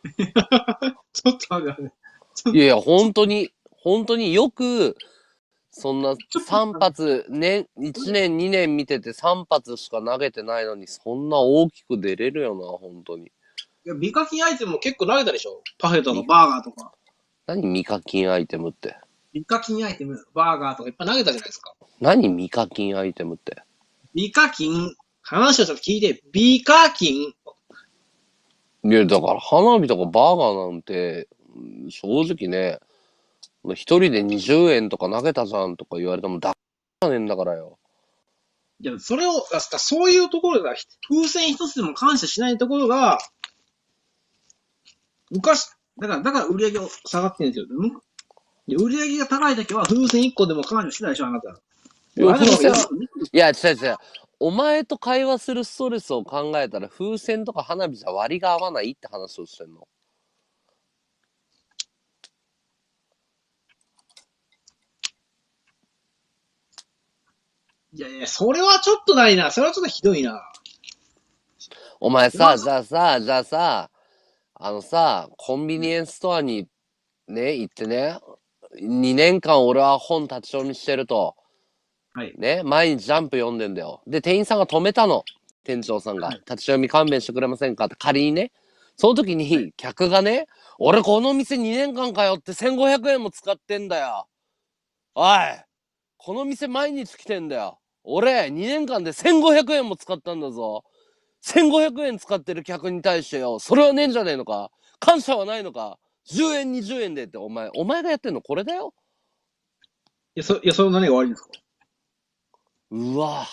ちょっと待って。 な。いや、本当によくそんな3発、1年2年見てて3発しか投げてないのに、そんな大きく出れるよな、本当に。 いや、美課金アイテムも結構投げたでしょ。パフェとかバーガーとか。 何未課金アイテムって。 美課金アイテム、バーガーとかいっぱい投げたじゃないですか。 何未課金アイテムって。 美課金、話をちょっと聞いて、美課金。 いや、だから花火とかバーガーなんて、正直ね、一人で20円とか投げたじゃんとか言われても、だねんだからよ。 いや、それを、そういうところが、風船一つでも感謝しないところが、昔、だから売り上げ下がってるんですよ。売り上げが高いときは風船1個でも感謝してたでしょ、あなた。 いや、違う違う。お前と会話するストレスを考えたら、風船とか花火じゃ割が合わないって話をしてんの。 いやいや、それはちょっとないな。それはちょっとひどいな。 お前さ、じゃあさ、コンビニエンスストアにね、行ってね、2年間俺は本立ち読みしてると。 はい。 ね、毎日ジャンプ読んでんだよ。で、店員さんが止めたの。店長さんが。 はい、 立ち読み勘弁してくれませんかって仮にね。その時に、客がね、俺この店2年間通って1500円も使ってんだよ。おい、この店毎日来てんだよ。俺、2年間で1500円も使ったんだぞ。1500円使ってる客に対してよ、それはねえんじゃねえのか。感謝はないのか。10円、20円でって、お前がやってんのこれだよ。 いや、その何が悪いんですか。 うわ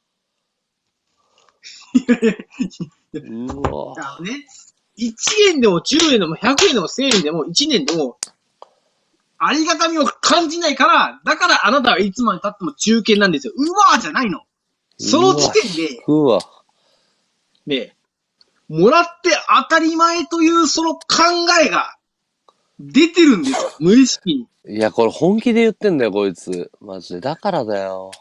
うわね、1円でも10円でも100円でも1000円でも1年でも、ありがたみを感じないから、だからあなたはいつまで経っても中堅なんですよ。うわーじゃないの。その時点で、ね、もらって当たり前というその考えが出てるんですよ。無意識に。 いや、これ本気で言ってんだよ、こいつ。マジで。だからだよ。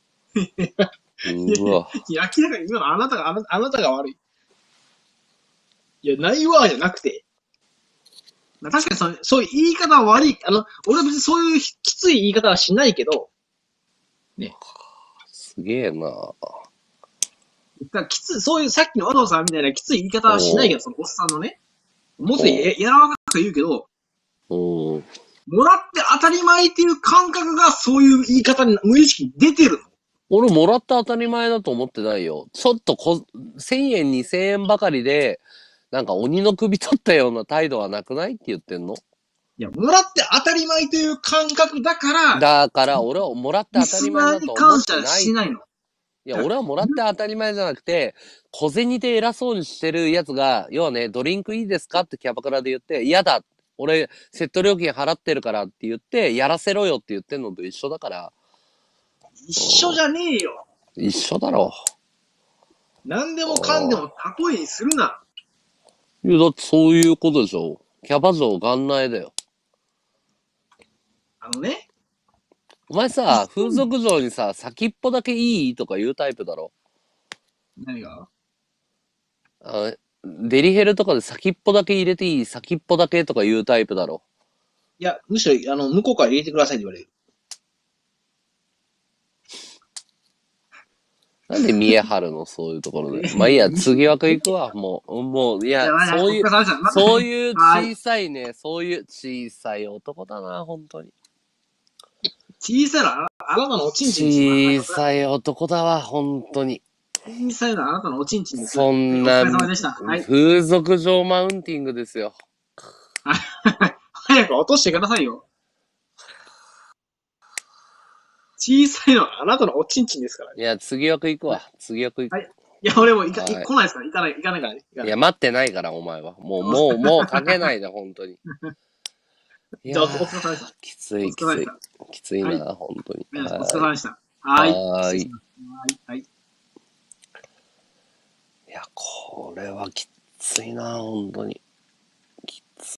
うわ。 いや、明らかに今のあなたが悪い。いや、ないわーじゃなくて。確かにそういう言い方は悪い。俺は別にそういうきつい言い方はしないけど、ね。 すげえな。 そういうさっきの和藤さんみたいなきつい言い方はしないけど、そのおっさんのね。もっと柔らかく言うけど、もらって当たり前っていう感覚がそういう言い方に無意識に出てるの。 俺もらって当たり前だと思ってないよ。ちょっと1000円2000円ばかりで、なんか鬼の首取ったような態度はなくないって言ってんの。 いや、もらって当たり前という感覚だから、 俺はもらって当たり前だと思ってない。 感謝しないの。 いや、俺はもらって当たり前じゃなくて、小銭で偉そうにしてるやつが、要はね、ドリンクいいですかってキャバクラで言って、嫌だ。俺、セット料金払ってるからって言って、やらせろよって言ってんのと一緒だから。 一緒じゃねえよ。 一緒だろ。 何でもかんでも例えにするな。 いや、だってそういうことでしょ。キャバ嬢元内だよ。 ね。 お前さ、風俗嬢にさ、先っぽだけいいとか言うタイプだろ。 何が？ デリヘルとかで先っぽだけ入れていい、先っぽだけとか言うタイプだろ。 いや、むしろ、向こうから入れてくださいって言われる。 なんで見え張るのそういうところで。まあいいや、次枠行くわ。もう、いや、そういう小さいね、そういう小さい男だな、本当に。 小さいのあなたのおちんちんです。小さい男だわ、本当に。 小さいのあなたのおちんちんです。 そんな、風俗上マウンティングですよ。 早く落としてくださいよ。小さいのはあなたのおちんちんですから。 いや、次枠行くわ。次枠行く。 はい。いや、俺も来ないですから。行かないから。 いや、待ってないから、お前は。もうかけないで、本当に。 じゃあ、お疲れ様でした。 きついな、本当に。 お疲れ様でした。はい。はい。 いや、これはきついな、本当に。